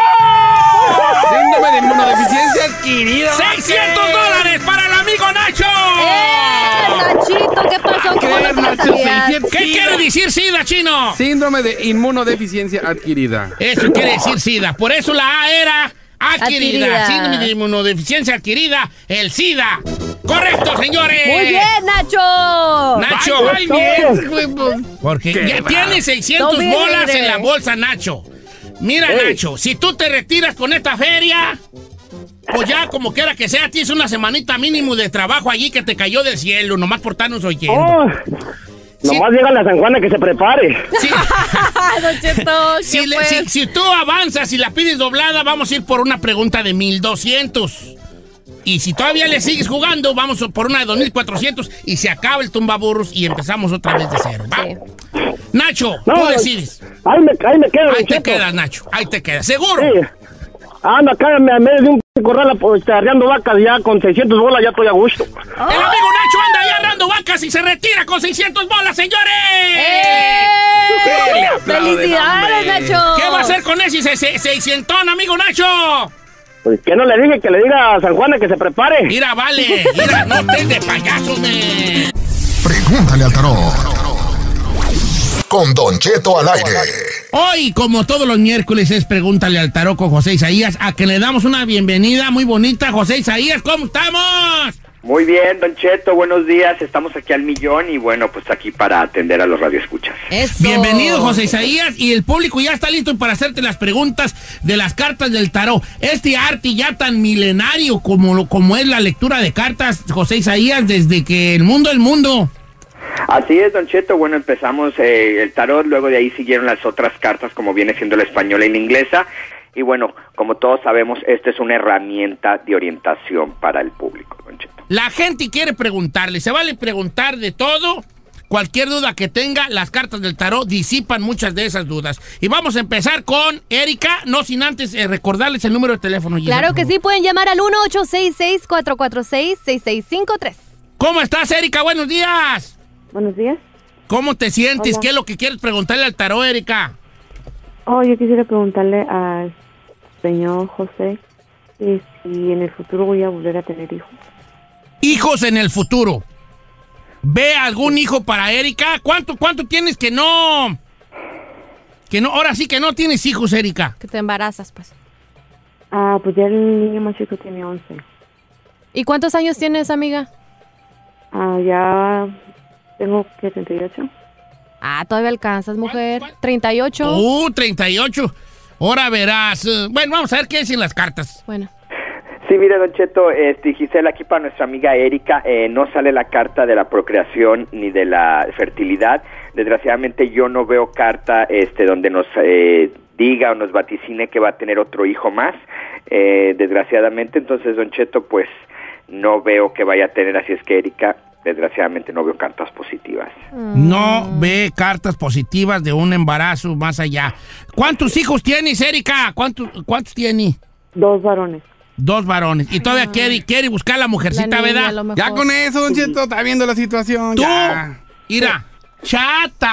Síndrome de inmunodeficiencia adquirida. ¡seiscientos dólares para el amigo Nacho! ¡Eh, Nachito! ¿Qué pasó? ¿Cómo creer, no te la Nacho? sabías? seiscientos. ¿Qué quiere decir SIDA, chino? Síndrome de inmunodeficiencia adquirida. Eso quiere decir SIDA. Por eso la A era adquirida. Adquirida. Síndrome de inmunodeficiencia adquirida, el SIDA. ¡Correcto, señores! ¡Muy bien, Nacho! Nacho, Ay, bien, güey, pues. porque Qué ya va. tiene seiscientos No, mire, bolas mire. en la bolsa, Nacho. Mira, Nacho, si tú te retiras con esta feria, pues ya como quiera que sea, tienes una semanita mínimo de trabajo allí que te cayó del cielo, nomás por estarnos oyendo. Oh, Sí. nomás llega la San Juana que se prepare. Sí. Don Cheto, Si, ¿qué le- pues? si- si tú avanzas y la pides doblada, vamos a ir por una pregunta de mil doscientos. Y si todavía le sigues jugando, vamos por una de dos mil cuatrocientos y se acaba el tumbaburros y empezamos otra vez de cero. ¿va? Sí. Nacho, No, tú decides. Ahí me, ahí me quedo. Ahí Don te Cheto. quedas, Nacho. Ahí te quedas. ¿Seguro? Sí. Ando acá en medio de un corral pues, arreando vacas ya con seiscientos bolas, ya estoy a gusto. El amigo Nacho anda ahí arrando vacas y se retira con seiscientos bolas, señores. ¡Eh! Le aplauden, ¡Felicidades, hombre. Nacho! ¿Qué va a hacer con ese se- se- seiscientón, amigo Nacho? Pues que no le dije que le diga a San Juana que se prepare. Mira, vale. Mira, no estés de payasos, me. Pregúntale al tarot. Con Don Cheto al aire. Hoy, como todos los miércoles, es Pregúntale al Tarot con José Isaías, a que le damos una bienvenida muy bonita. José Isaías, ¿cómo estamos? Muy bien, Don Cheto, buenos días. Estamos aquí al millón y bueno, pues aquí para atender a los radioescuchas. Eso. Bienvenido, José Isaías, y el público ya está listo para hacerte las preguntas de las cartas del tarot. Este arte ya tan milenario como, lo- como es la lectura de cartas, José Isaías, desde que el mundo es el mundo. Así es, Don Cheto. Bueno, empezamos eh, el tarot, luego de ahí siguieron las otras cartas, como viene siendo la española y la inglesa. Y bueno, como todos sabemos, esta es una herramienta de orientación para el público, Don Cheto. La gente quiere preguntarle, se vale preguntar de todo. Cualquier duda que tenga, las cartas del tarot disipan muchas de esas dudas. Y vamos a empezar con Erika, no sin antes eh, recordarles el número de teléfono. Giselle, Claro por que favor. sí, pueden llamar al uno ocho seis seis, cuatro cuatro seis, seis seis cinco tres. ¿Cómo estás, Erika? Buenos días. Buenos días. ¿Cómo te sientes? Hola. ¿Qué es lo que quieres preguntarle al tarot, Erika? Oh, yo quisiera preguntarle al señor José eh, si en el futuro voy a volver a tener hijos. Hijos en el futuro. ¿Ve algún hijo para Erika? ¿Cuánto, cuánto tienes que no... Que no, ahora sí que no tienes hijos, Erika? Que te embarazas, pues. Ah, pues ya el niño más chico tiene once. ¿Y cuántos años tienes, amiga? Ah, ya tengo que treinta y ocho. Ah, todavía alcanzas, mujer. treinta y ocho. Uh, treinta y ocho. Ahora verás. eh, Bueno, vamos a ver qué dicen las cartas. Bueno. Sí, mire, Don Cheto, este, Gisela, aquí para nuestra amiga Erika, eh, no sale la carta de la procreación ni de la fertilidad. Desgraciadamente yo no veo carta este, donde nos eh, diga o nos vaticine que va a tener otro hijo más. Eh, desgraciadamente, entonces, Don Cheto, pues no veo que vaya a tener, así es que Erika, desgraciadamente no veo cartas positivas. No ve cartas positivas de un embarazo más allá. ¿Cuántos hijos tienes, Erika? ¿Cuántos, cuántos tiene? Dos varones. Dos varones. Y todavía quiere, quiere buscar la mujercita, La niña, ¿verdad? Ya con eso, Don Cheto, está viendo la situación. Tú, ya. mira, chata.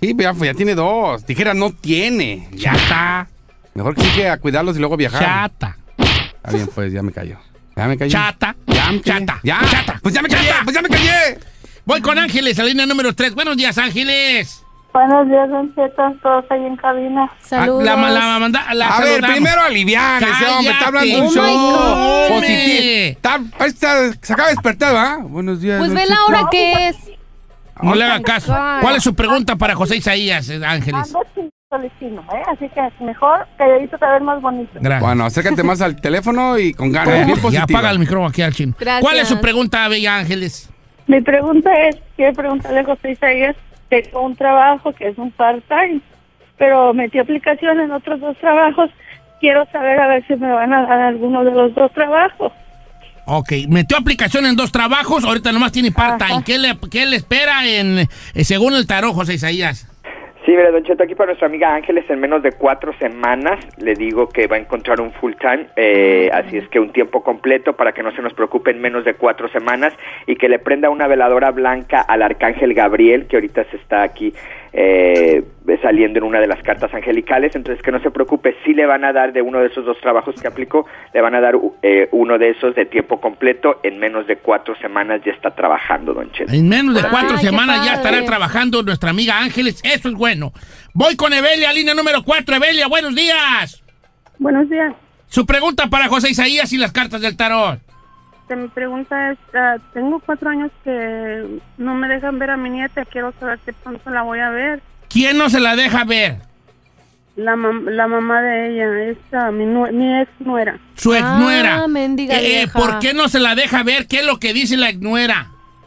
Sí, ya, ya tiene dos. Dijera, no tiene. Ya está. Mejor que hay que a cuidarlos y luego viajar. Chata. Está bien, pues ya me cayó. Ya me cayó. Chata. Ya me callé. Chata. Ya. Chata. Pues ya me callé. Chata. Pues ya me callé. Voy con Ángeles, la línea número tres. Buenos días, Ángeles. Buenos días, Don Cheto, todos ahí en cabina. Saludos. La, la, manda- la A ver, saludamos. primero aliviánese, hombre. Está hablando Cállate. un show Oh my God. positivo. Está, ahí está, se acaba de despertar, ¿ah? Buenos días. Pues don ve la Cheto. hora que es. No le hagan caso. God. ¿Cuál es su pregunta para José Isaías, eh, Ángeles? Ando solicino, ¿eh? Así que mejor calladito te ves más bonito. Gracias. Bueno, acércate más al teléfono y con ganas. Bien Ya positiva. apaga el micrófono aquí al chino. Gracias. ¿Cuál es su pregunta, Bella Ángeles? Mi pregunta es, quiero preguntarle a José Isaías, tengo un trabajo que es un part-time, pero metí aplicación en otros dos trabajos, quiero saber a ver si me van a dar alguno de los dos trabajos. Ok, metió aplicación en dos trabajos, ahorita nomás tiene part-time. ¿Qué le, ¿Qué le espera en eh, según el tarot, José Isaías? Sí, mire, Don Cheto, aquí para nuestra amiga Ángeles, en menos de cuatro semanas le digo que va a encontrar un full time, eh, así es que un tiempo completo para que no se nos preocupe en menos de cuatro semanas y que le prenda una veladora blanca al Arcángel Gabriel, que ahorita se está aquí eh, saliendo en una de las cartas angelicales, entonces que no se preocupe, sí le van a dar de uno de esos dos trabajos que aplicó, le van a dar eh, uno de esos de tiempo completo, en menos de cuatro semanas ya está trabajando, Don Cheto. En menos de cuatro Ay, qué semanas ya padre. estará trabajando nuestra amiga Ángeles, eso es bueno. Voy con Evelia, línea número cuatro. Evelia, buenos días. Buenos días. Su pregunta para José Isaías y las cartas del tarot. Este, mi pregunta es, uh, tengo cuatro años que no me dejan ver a mi nieta, quiero saber si pronto la voy a ver. ¿Quién no se la deja ver? La, mam la mamá de ella, es uh, mi, mi ex nuera. Su ex nuera. Ah, mendiga Eh, vieja. ¿Por qué no se la deja ver? ¿Qué es lo que dice la ex nuera?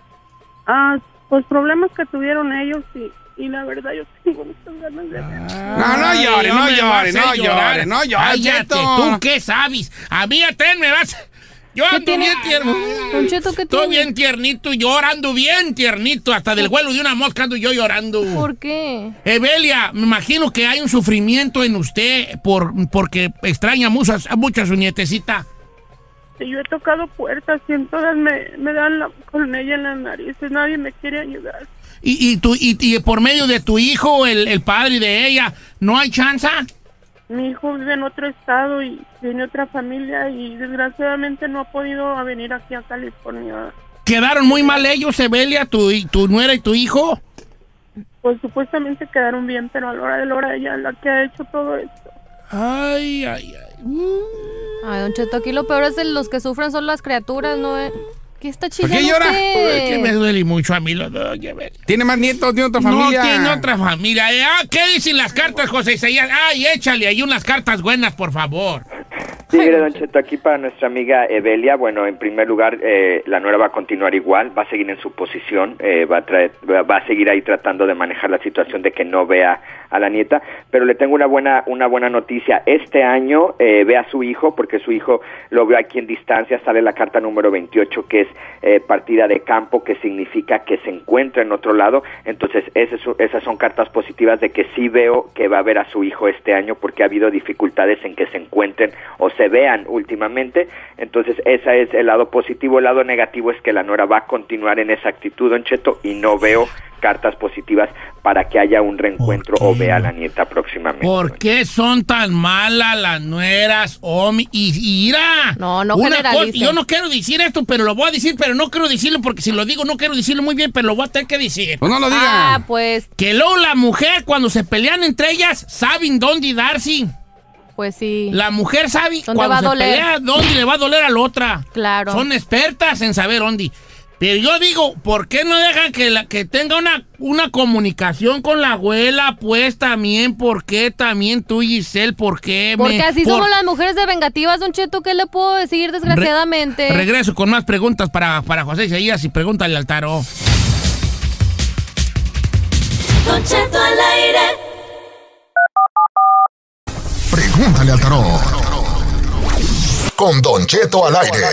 Ah, pues problemas que tuvieron ellos y, y la verdad yo tengo muchas ganas de ver. No, no llore, no me llore, vas a no hacer llore, no llore, Cállate, Cheto. ¿tú qué sabes? A mí a me vas... Yo ¿Qué ando tiene? bien tierno. Don Cheto, ¿qué Estoy tiene? bien tiernito y llorando bien tiernito. Hasta del vuelo de una mosca ando yo llorando. ¿Por qué? Evelia, me imagino que hay un sufrimiento en usted por porque extraña mucho a, mucho a su nietecita. Y yo he tocado puertas y en todas me, me dan la, con ella en las narices, nadie me quiere ayudar. Y, y, tu, y, y por medio de tu hijo, el, el padre de ella, ¿no hay chance? Mi hijo vive en otro estado y tiene otra familia y desgraciadamente no ha podido venir aquí a California. ¿Quedaron muy mal ellos, Evelia, tu, tu nuera y tu hijo? Pues supuestamente quedaron bien, pero a la hora de la hora ella es la que ha hecho todo esto. Ay, ay, ay. Ay, Don Cheto, aquí lo peor es de los que sufren son las criaturas, ¿no? eh? ¿Qué está ¿Por chillando qué llora? usted? Es que me duele mucho a mí los dos, Evelia. ¿Tiene más nietos? ¿Tiene otra familia? No tiene otra familia. Eh, ah, ¿qué dicen las cartas, José Isaías? Ay, échale ahí unas cartas buenas, por favor. Sí, mire, Don Cheto, aquí para nuestra amiga Evelia, bueno, en primer lugar, eh, la nuera va a continuar igual, va a seguir en su posición, eh, va, a traer, va, va a seguir ahí tratando de manejar la situación de que no vea a la nieta, pero le tengo una buena una buena noticia. Este año eh, ve a su hijo, porque su hijo lo veo aquí en distancia, sale la carta número veintiocho, que es eh, partida de campo, que significa que se encuentra en otro lado. Entonces, esas, esas son cartas positivas de que sí veo que va a ver a su hijo este año, porque ha habido dificultades en que se encuentren o se vean últimamente. Entonces, ese es el lado positivo. El lado negativo es que la nuera va a continuar en esa actitud, Don Cheto, y no veo cartas positivas para que haya un reencuentro o vea a la nieta próximamente. ¿Por qué son tan malas las nueras, Omi? Y, y ira. No, no Una generalice. cosa, yo no quiero decir esto, pero lo voy a decir, pero no quiero decirlo porque si lo digo no quiero decirlo muy bien, pero lo voy a tener que decir. Pues no lo diga. Ah, pues, Que luego la mujer, cuando se pelean entre ellas, saben dónde darse. pues sí. La mujer sabe ¿Dónde cuando va a se doler? pelea dónde le va a doler a la otra. Claro. Son expertas en saber dónde. Pero yo digo, ¿por qué no dejan que, la, que tenga una, una comunicación con la abuela? Pues también, ¿por qué también tú, Giselle? ¿Por qué? Porque me- así por- somos las mujeres de vengativas, Don Cheto, ¿qué le puedo decir, desgraciadamente? Regreso con más preguntas para, para José Isaías y pregúntale al tarot. Don Cheto al aire. Pregúntale al tarot. Con Don Cheto al aire.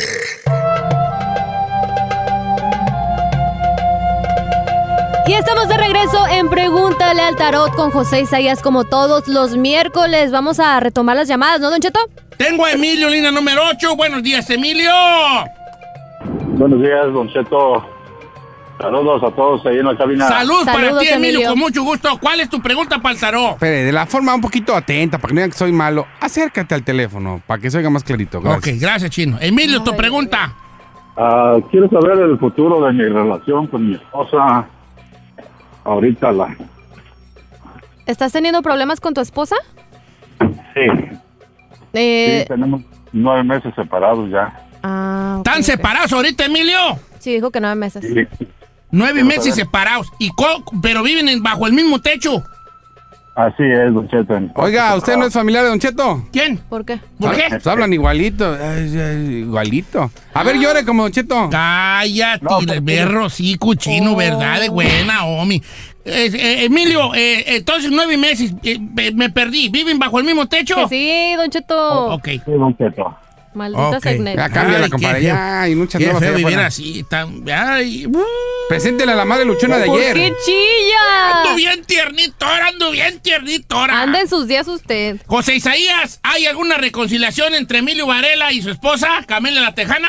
Y estamos de regreso en Pregúntale al Tarot con José Isaías, como todos los miércoles. Vamos a retomar las llamadas, ¿no, Don Cheto? Tengo a Emilio, línea número ocho. Buenos días, Emilio. Buenos días, Don Cheto. Saludos a todos ahí en la cabina. Salud para Saludos, ti, Emilio, Emilio. con mucho gusto. ¿Cuál es tu pregunta para el tarot? Espere, de la forma un poquito atenta, para que no digan que soy malo, acércate al teléfono, para que se oiga más clarito. Gracias. Ok, gracias, Chino. Emilio, tu Ay. pregunta. Ah, quiero saber el futuro de mi relación con mi esposa. Ahorita la... ¿Estás teniendo problemas con tu esposa? Sí, Eh, sí, tenemos nueve meses separados ya. ah, ok, ¿Están ok. separados ahorita, Emilio? Sí, dijo que nueve meses. Sí. Nueve Quiero meses saber. separados. Y co- pero viven en- bajo el mismo techo. Así es, Don Cheto. en- Oiga, ¿usted no es familiar de Don Cheto? ¿Quién? ¿Por qué? ¿Por qué? Pues hablan igualito, ay, ay, igualito. A ver, llore como Don Cheto. Cállate, No, el porque- berro, sí, cuchino, Oh. ¿verdad? De buena, Omi. Eh, eh, Emilio, eh, entonces nueve meses, eh, me, me perdí. ¿Viven bajo el mismo techo? Que sí, Don Cheto. Ok. Sí, Don Cheto. Maldita Ok. segnet. Ya cámbiala, Ay, compadre. qué feo. Ya, hay muchas Qué nuevas feo allá vivir afuera. así, tan... Ay, uh, Preséntele a la madre luchona de ¿Por ayer. qué chilla? ando bien tiernito ahora, ando bien tiernito ahora. Anda en sus días usted. José Isaías, ¿hay alguna reconciliación entre Emilio Varela y su esposa, Camelia la Tejana?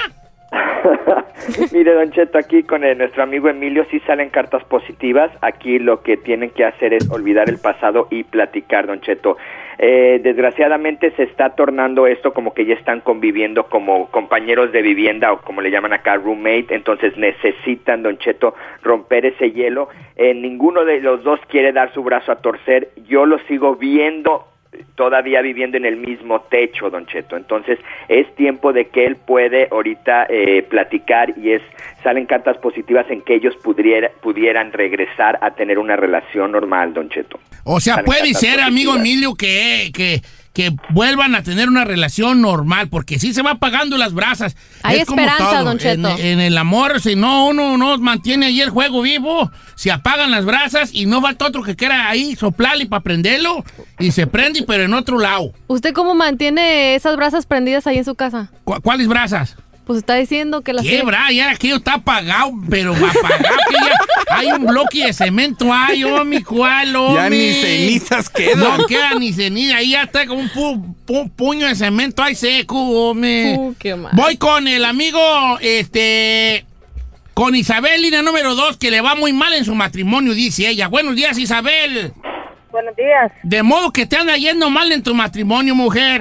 Mire, Don Cheto, aquí con eh, nuestro amigo Emilio sí salen cartas positivas. Aquí lo que tienen que hacer es olvidar el pasado y platicar, Don Cheto. Eh, desgraciadamente se está tornando esto como que ya están conviviendo como compañeros de vivienda o como le llaman acá roommate, entonces necesitan, Don Cheto, romper ese hielo. Eh, ninguno de los dos quiere dar su brazo a torcer. Yo lo sigo viendo todavía viviendo en el mismo techo, Don Cheto. Entonces es tiempo de que él puede ahorita eh, platicar y es salen cartas positivas en que ellos pudiera, pudieran regresar a tener una relación normal, Don Cheto. O sea, Salen puede cartas ser, amigo positivas. Emilio, que, que, que vuelvan a tener una relación normal, porque sí se va apagando las brasas. Hay Es como esperanza, todo. Don Cheto. En, en el amor, si no uno no mantiene ahí el juego vivo, se apagan las brasas y no falta otro que quiera ahí soplarle para prenderlo y se prende, pero en otro lado. ¿Usted cómo mantiene esas brasas prendidas ahí en su casa? ¿Cu- ¿Cuáles brasas? Pues está diciendo que las... ¿Qué, bra? Ya aquello está apagado, pero apagado. Que ya hay un bloque de cemento. Ay, oh, mi cual, oh, Ya mi. ni cenizas quedan. No queda ni ceniza. Ahí ya está como un pu- pu- puño de cemento. Ay, seco, hombre. Uh, qué mal. Voy con el amigo, este... Con Isabel, línea número dos, que le va muy mal en su matrimonio, dice ella. Buenos días, Isabel. Buenos días, De modo que te anda yendo mal en tu matrimonio, mujer.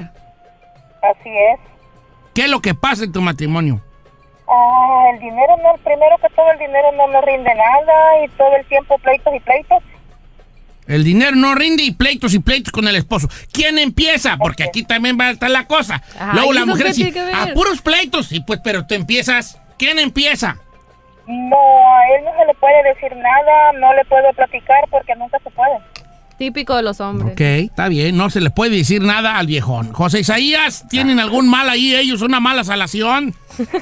así es. ¿Qué es lo que pasa en tu matrimonio? Ah, el dinero no, primero que todo el dinero no nos rinde nada y todo el tiempo pleitos y pleitos. El dinero no rinde y pleitos y pleitos con el esposo. ¿Quién empieza? Porque aquí también va a estar la cosa. Ay, Luego la ¿eso mujer qué dice, tiene que ver? a puros pleitos. Sí, pues, pero tú empiezas. ¿Quién empieza? No, a él no se le puede decir nada, no le puedo platicar porque nunca se puede. Típico de los hombres. Ok, está bien. No se le puede decir nada al viejón. José Isaías, ¿tienen algún mal ahí ellos? ¿Una mala salación?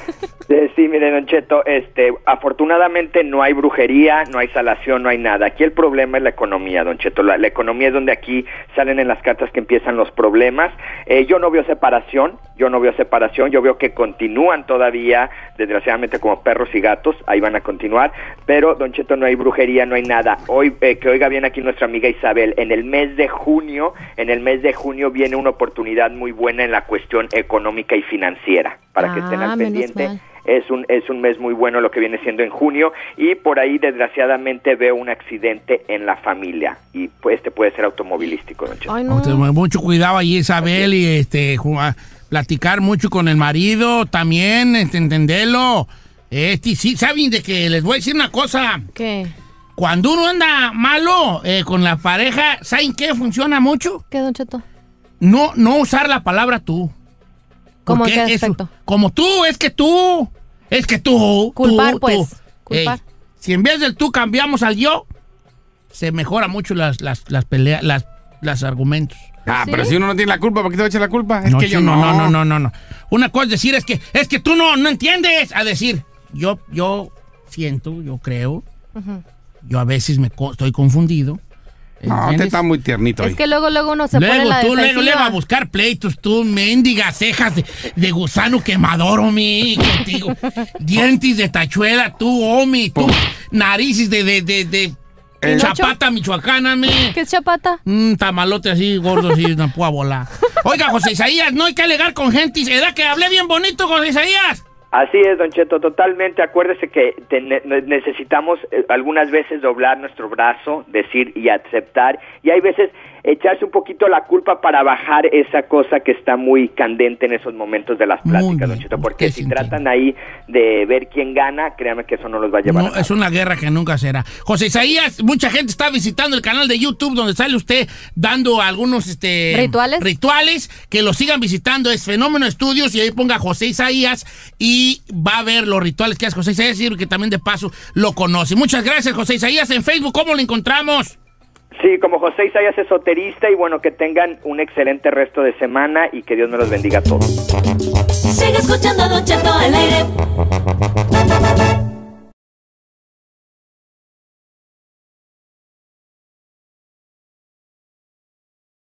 Eh, sí, mire, Don Cheto, este, afortunadamente no hay brujería, no hay salación, no hay nada. Aquí el problema es la economía, Don Cheto. La, la economía es donde aquí salen en las cartas que empiezan los problemas. Eh, yo no veo separación, yo no veo separación, yo veo que continúan todavía, desgraciadamente, como perros y gatos, ahí van a continuar. Pero, Don Cheto, no hay brujería, no hay nada. Hoy, eh, que oiga bien aquí nuestra amiga Isabel, en el mes de junio, en el mes de junio viene una oportunidad muy buena en la cuestión económica y financiera, para que estén Ah, al menos pendiente. mal. Es un, es un mes muy bueno lo que viene siendo en junio y por ahí desgraciadamente veo un accidente en la familia y pues este puede ser automovilístico, Don Cheto. Ay, No, ten mucho cuidado ahí, Isabel, y este, ju- a- platicar mucho con el marido también, este, entenderlo. Este, sí, saben de que les voy a decir una cosa. ¿Qué? Cuando uno anda malo eh, con la pareja, ¿saben qué funciona mucho? ¿Qué, Don Cheto? No, no usar la palabra tú. ¿Cómo Porque en qué eso- aspecto? Como tú, es que tú, es que tú. Culpar, tú, pues, tú. culpar. Ey, si en vez del tú cambiamos al yo, se mejora mucho las, las, las peleas, las, las argumentos. Ah, pero si uno no tiene la culpa, ¿por qué te va a echar la culpa? Es no, que yo sí, no. no, no, no, no, no. Una cosa es decir es que es que tú no, no entiendes. A decir, yo, yo siento, yo creo, Ujú. yo a veces me co- estoy confundido. No, ¿entiendes? te está muy tiernito Es hoy. que luego, luego uno se pone en Luego la tú, luego, defensiva. luego a buscar pleitos, tú, mendigas cejas de, de gusano quemador, omi, contigo. Dientes de tachuela, tú, omi, tú, narices de, de, de, de ¿El chapata michoacana, mi. ¿Qué es chapata? Un tamalote así, gordo, así, no puedo volar. Oiga, José Isaías, no hay que alegar con gente. ¿Edad que hablé bien bonito, José Isaías? Así es, Don Cheto, totalmente. Acuérdese que te- ne- necesitamos eh, algunas veces doblar nuestro brazo, decir y aceptar, y hay veces echarse un poquito la culpa para bajar esa cosa que está muy candente en esos momentos de las pláticas, Don Cheto, porque si tratan ahí de ver quién gana, créame que eso no los va a llevar No, a nada. es una guerra que nunca será. José Isaías, mucha gente está visitando el canal de YouTube donde sale usted dando algunos este, ¿Rituales? rituales. Que lo sigan visitando. Es Fenómeno Estudios y ahí ponga José Isaías y va a ver los rituales que hace José Isaías y que también de paso lo conoce. Muchas gracias, José Isaías. En Facebook, ¿cómo lo encontramos? Sí, como José Isaías esoterista, y bueno, que tengan un excelente resto de semana y que Dios me los bendiga a todos. Sigue escuchando a Don Cheto al aire.